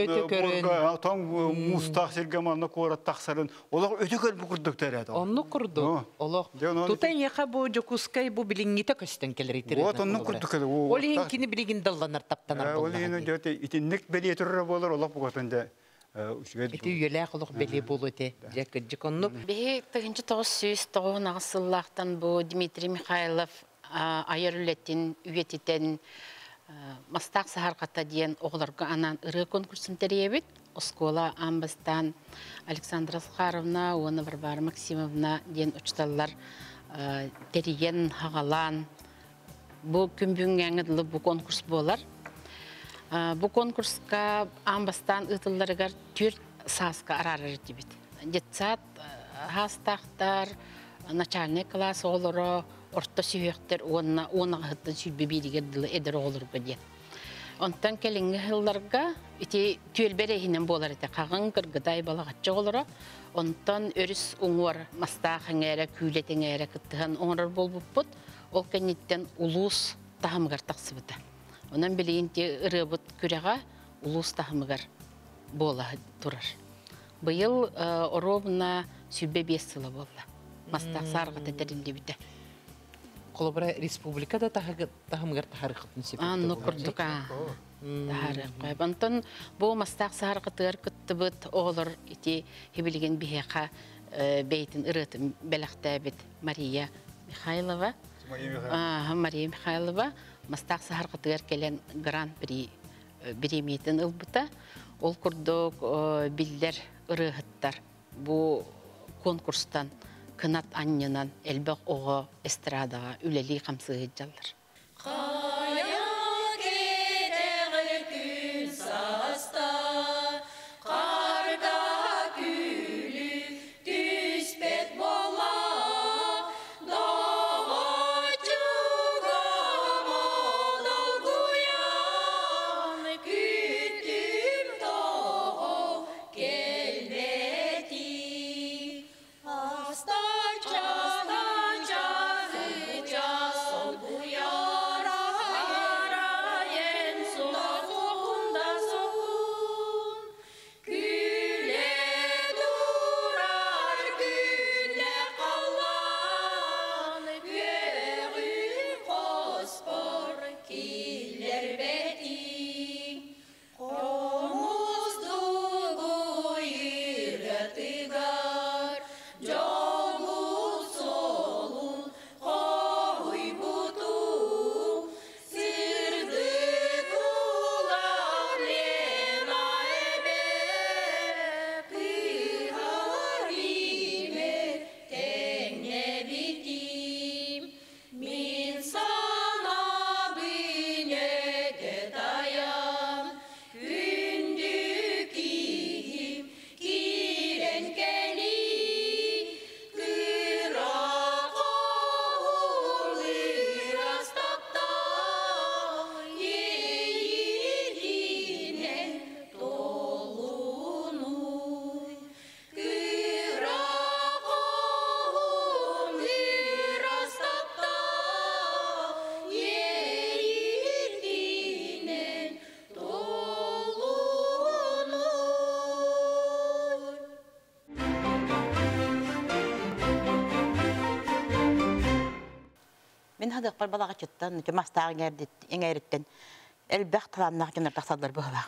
Speaker 4: тоң мұстақ сергеманны қуарат тақсарын, олар өте көр бұл күрдіктер әді.
Speaker 1: Оны күрді. Тута еқа бұл жүкускай бұл біліңгеті көстен келер етер.
Speaker 4: Оны күрдік әді.
Speaker 1: Ол ең кені білігін далланар таптанар боллаға. Эти юлях олох беле болоте. Жеконну.
Speaker 7: Бе 1990 асыллахтан бу Дмитрий Михайлов айырылеттин үйетитен мастак сахарката диен огларга анан ыры конкурсын теребит. Оскола амбастан Александра Сахаровна, оны Варвара Максимовна диен учталлар тереген хагалан. Бу күмбүнгәңгедле бу конкурс болар. Бұл конкурсқа амбастан ұтыларығар түр сасқа арарыр дебет. Детсат, хастақтар, начальный класс олыры, орта сүйектер, оны ғыттын сүлбе берігерділі әдір олырға ден. Онтан келіңгі ғылларға түел берейінен болар еті. Қағын кіргідай балағатчы олыры. Онтан өріс оңыр, мастағын әрі, күйлетін әрі күттіған оңырыр бол бұппыт. Ол кәнеттен ұлыс тағымғар тақсы бұты. Онан білейін те ұрыбыт күреға ұлыс тағымығар бола тұрар. Быйыл оробна сүбе 5 сылы болды. Мастақ сарғыты дәрінде біті.
Speaker 1: Колобра республикада тахымгар тахарыхтын сепет.
Speaker 7: Анны курдук тахары қойып. Антон бұл мастақ сарғытыр күттібіт оғылыр ити хебілген бихеқа бейтін ұрытын бәліқті бет Мария Михайлова. Мария Михайлова мастақ сарғытыр келен гран-при биремейтін ұлбыта. Ол күрдік білдер ұрығыттар. Бұл конкурстан кынат аннынан әлбәқ оғы эстрадаға үлелі қамсығы жалдар.
Speaker 8: Мен хадық бар балаға чыттан, мастағын әңгәріттен, әлбәқ таланнақ кемдер тақсалдар бұғылақ.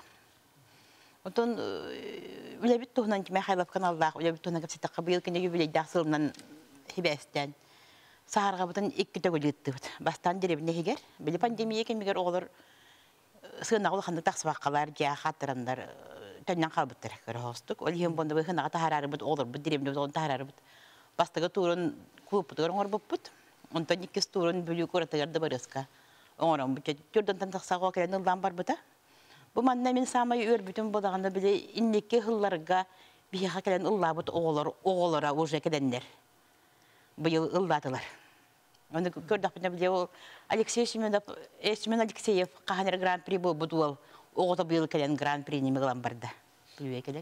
Speaker 8: Отын үләбіт тұғынан кеме қайлап каналлақ, үләбіт тұғынан кәпсеттаққа бұйыл кенде юбилейді ақсылымнан хибәстен. Сағарға бұтын 2 төгілі үтті бұд. Бастан деребіне хегер, білі пандемия кемегер оғылыр сығынақ ұлы қандық тақсыбаққалар, жа қаттырандар, төннен қалбыттыр көрі хостық. Ол ем бұнды бұйқынаға тахарары бұд, оғылыр бұд, деребіне бұд, тахарары бұд. Бастығы туырын клуб бұд, орын бұд бұд. Онтан 2 турын бүлі көретігерді барысқа. Оңырын бұд, түрден тантақсаға келен ұлдан бар бұда. Бұл манна мен самай өр бүтін болағында біле иннеке ғылларға бейіға келен ұлла бұд оғылыра уже кедендер. Бұйыл ұллатылар. Оны көрдік бұна біле ол Алексей Семен Алексеев қағанер гран-при бұл бұд ол оғыта бұйыл келен гран-при неме ғылан барды. Бүлуе келен.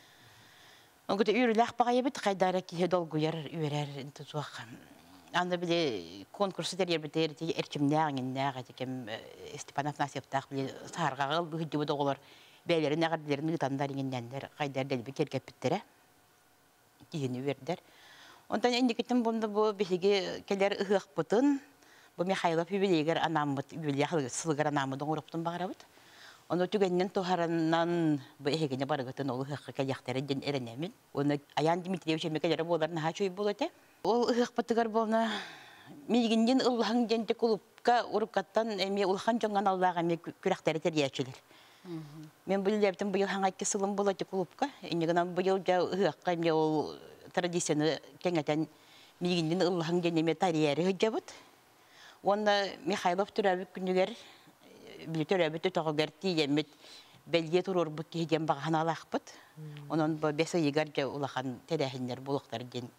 Speaker 8: Оңғыда үйрілі ақпаға ебет қайдары кейе долгуяр үйерер тұзуақ. Анда біле конкурсы тәрер бітер, әрчімнәғын әғатекем Степан Афнасьевтақ біле сарғағыл бүхіді бұды олар бәлерін әғарділерін ұтандар еңіндендер, қайдар дәлбі кергеп біттірі, кейіні өрдер. Онтан әндекеттен бұнды бұл бәлеге келер ұғық бұтын, бұл Михайлов үбелегер анамыд, үбеле сылғыр анамыдың ұрыптың бағыра бұд. Оны түгеннен тұғарынан бұл әгене барығытын ол ұғыққа кәлияқтары ден әрінемін. Оны Аян Дмитриевич әмекелері боларын аға чөй болады. Ол ұғық бұттығар болына мейгінден ұлғын денді құлыпқа ұрыққаттан әме ұлған жоңған аллаға әме күрақтары тәргеячілер. Мен бұл ләптім бұйыл хаңайке сылым болады құлыпқа. Әнегінен бұйыл жа ұғыққа әме ол традицияны кәңәтен мейгінден ұлғын денеме тарияры ғыджабыд. Оны Михайлов түрәбі күнігер Білетөрәбі төтіғығар тиемет бәлге тұрыр бұт кейден баған алақ бұт. Оның бәсі егер жа ұлақан тәрәхіндер болуқтар ден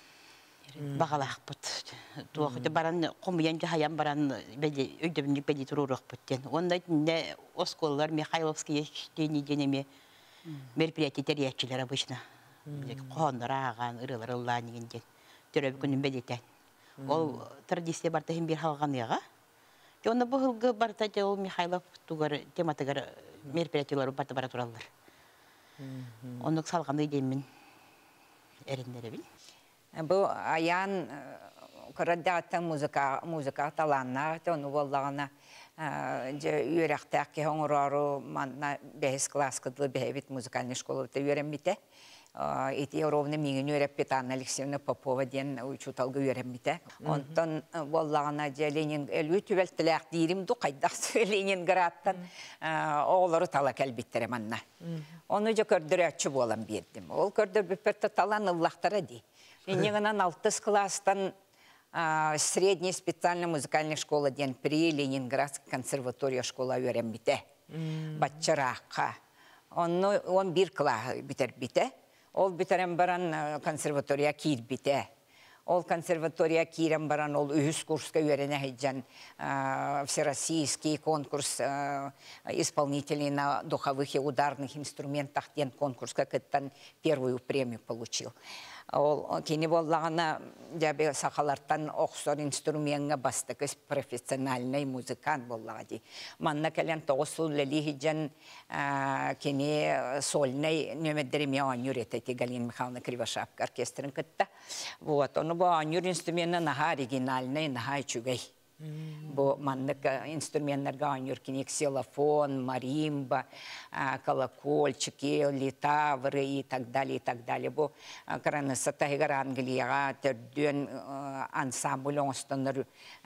Speaker 8: бағалақ бұт. Туақыты баран құмыян жахаян баран өйдебіндік бәлге тұрырық бұт ден. Онда тінде осколалар Михайловские штейні денеме мероприятие тәрәтчілер обычно. Қоғандар ағаған, ұрылар ұллан егенден. Түрәбі күнін бәлетен. Ол традиция бартахын бір халған еға. Оны бұғылғы барта ол Михайлов туғар тематығар мероприятиялары барта бара тұралар. Онук салганы деймин. Эрендере бил.
Speaker 3: Бу аян көрәдәттән музыка таланна, тону боллагана же үйрәктәк ки хоңрару манна 5 класс кыдлы бәһәбит музыкальный школада үйрәнмите. Ити ровно миңин үйрәп Анна Алексеевна Попова ден учуталга үйрәнмите. Онтан боллагана же Ленин элү түбәлтеләк дирим ду кайдак Ленинградтан оглары тала кәлбиттере манна. Оны же көрдөрәчү болам бердим. Ол көрдөр бипперте талан Аллахтара ди. Менен 6 класстан средняя специальная музыкальная школа ден при Ленинградской консерватория школа үйрәнмите. Батчаракка. Он 1 класс бите. Ол битерен баран консерватория кир бите. Ол консерватория кирен баран ол үһүс курска үйрәнә һиҗан всероссийский конкурс исполнителей на духовых и ударных инструментах ден конкурска кыттан первую премию получил. Ол кини боллагана жабе сахалартан оксор инструментга бастыкыс профессиональный музыкант боллагади. Манна келен тоосул лелихиджан кини сольный нөмеддереме анюретети Галина Михайловна Кривошапка оркестрын кытта. Вот, он бу анюр инструментна наха оригинальный, наха чугай. Бу маннык инструментлерге анюр кини ксилофон, маримба, колокольчики, литавры и так далее. Бу кранысы тайгар Англияга төрдөн ансамбль оңстонор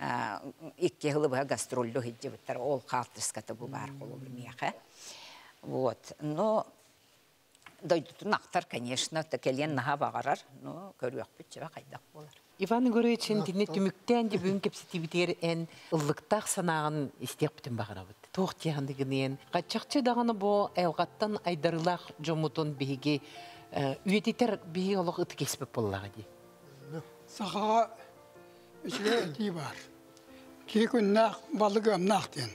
Speaker 3: 2 жылга гастроллу хиджибиттер. Ол калтыскаты бу бар болу меха. Вот. Но дойдутун актар, конечно, текелен наха багарар, но көрүөк бүтчүбө кайдак болар.
Speaker 1: Иван Егорович динне түмүктен де бүгүн кепситибитер эн ыллыктак санагын истеп бүтүн багарабыт. Тох тиягындыгынен качакчы даганы бу элгаттан айдарылак жомутун биги үйетитер биги олог ыты кеспеп боллага ди.
Speaker 6: Саха иче ди бар. Кекүннак балыгым нактен.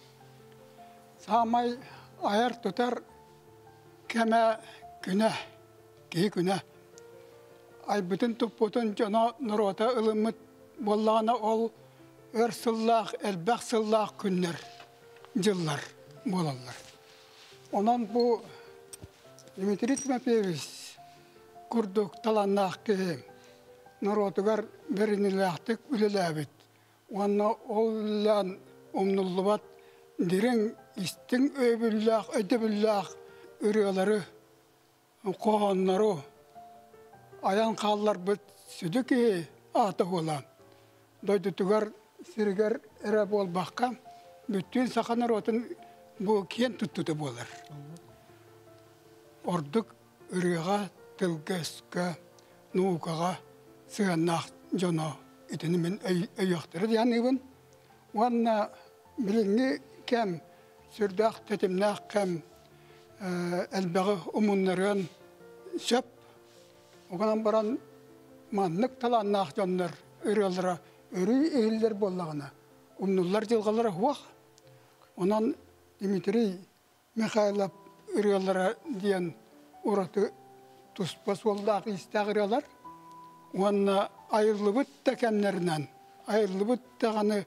Speaker 6: Самай аяр тутар кеме күнә, кекүнә. Ай бүтін тұппутын жана нұрота ылымыт боллағына ол өрсыллақ, әлбәқ сыллақ күннер, жыллар болалар. Онан бұл Дмитрий Тимофеевич күрдік таланнақ кейім. Нұротығар бірініләқтік үліләбіт. Онна оллан омнуллыбат дирен истің өйбілләқ, өйдібілләқ үрелері, қоғанлары аян қаллар бұт сүдікі аты olan. Дойдытығар сірігер әрі бол баққа, бүттен сақанар отын бұл кен тұттыды болар. Ордық үріға, тілгіскі, науқаға, сығаннақ жоно етіні мен өйіқтірі дейінігін. Онна біліңі кәм, сүрдақ тәтімнақ кәм, әлбәғі ұмынларын сөп, оғанан баран маннық таланнақ жонлар үрелері, үрі ейлер боллағына. Умнуллар жылғалары хуақ. Онан Дмитрий Михайлов үрелері дейін ұраты тұспас олдағы істәғ үрелер. Онна айырлыбыт тәкәмлерінен, айырлыбыт тәғаны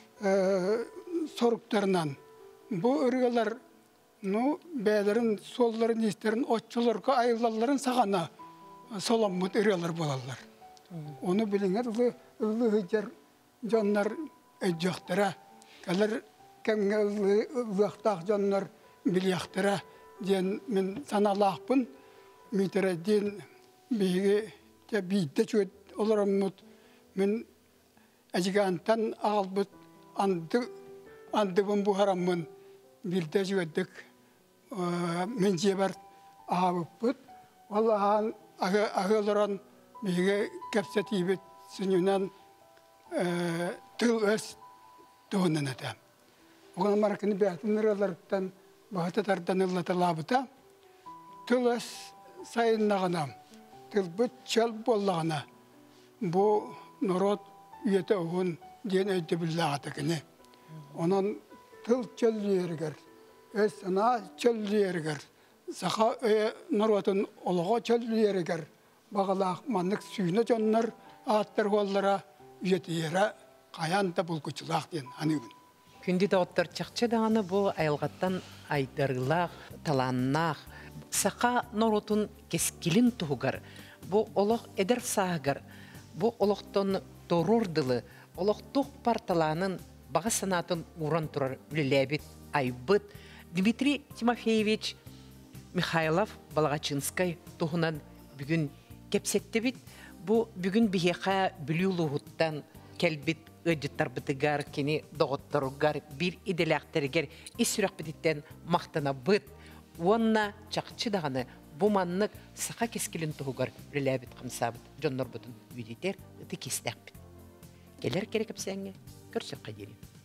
Speaker 6: сорықтарынан. Бұл үрелер бәлерін, солларын, естерін, отчыларға айырлаларын сағана соламмыт үрелер болалар. Оны біліңер, ұлы ғыджар жонлар өйджақтыра, кәлір кәмге ұлықтақ жонлар білияқтыра ден мен саналақпын, митері ден бейге бейді чөт оларыммыт, мен әжігантан ағалбыт андыбын бұғараммын, білді жөддік мен жебар ағабыппыт, ол ағылыран бейге кәпсетейбет сүнінен тыл өз туғынан әті. Оған марқыны бәтін ұраларықтан бағытатардан ұлатылабыта, тыл өз сайыннағына, тыл бүт чал боллағына, бұл нұрот үйеті оғын ден өйді біллағаты кіні. Онан тыл чал ергер, өз сына чал ергер, сақа нұротын олыға чал ергер, бағалақ маннық сүйіні жонлар аттар олара үйетіері қаянда бұл күчілақ ден анығын.
Speaker 1: Күнді дауыттар чақчы дағаны бұл айылғаттан айдарылақ, таланнақ, сақа норотун кескилин тугар, бу олох эдер саагар, бу олохтон торурдылы, олохтук парталанын баға санатын уран турар үлелебит, айбыт. Дмитрий Тимофеевич Михайлов Балагачинскай туһунан бүгүн кепсетти бит. Бу бүгүн бихеха бүлүүлуһуттан келбит ыдыттар бытыгар кини доготторугар бир иделяктергер исүрак бититтен мактана быт. Уонна чакчы даганы бу маннык сака кескилин туһугар үлелебит кымсабыт. Жоннор бутун үйдитер ыты кистек бит. Келер керек кепсеңе көрсөк кадери.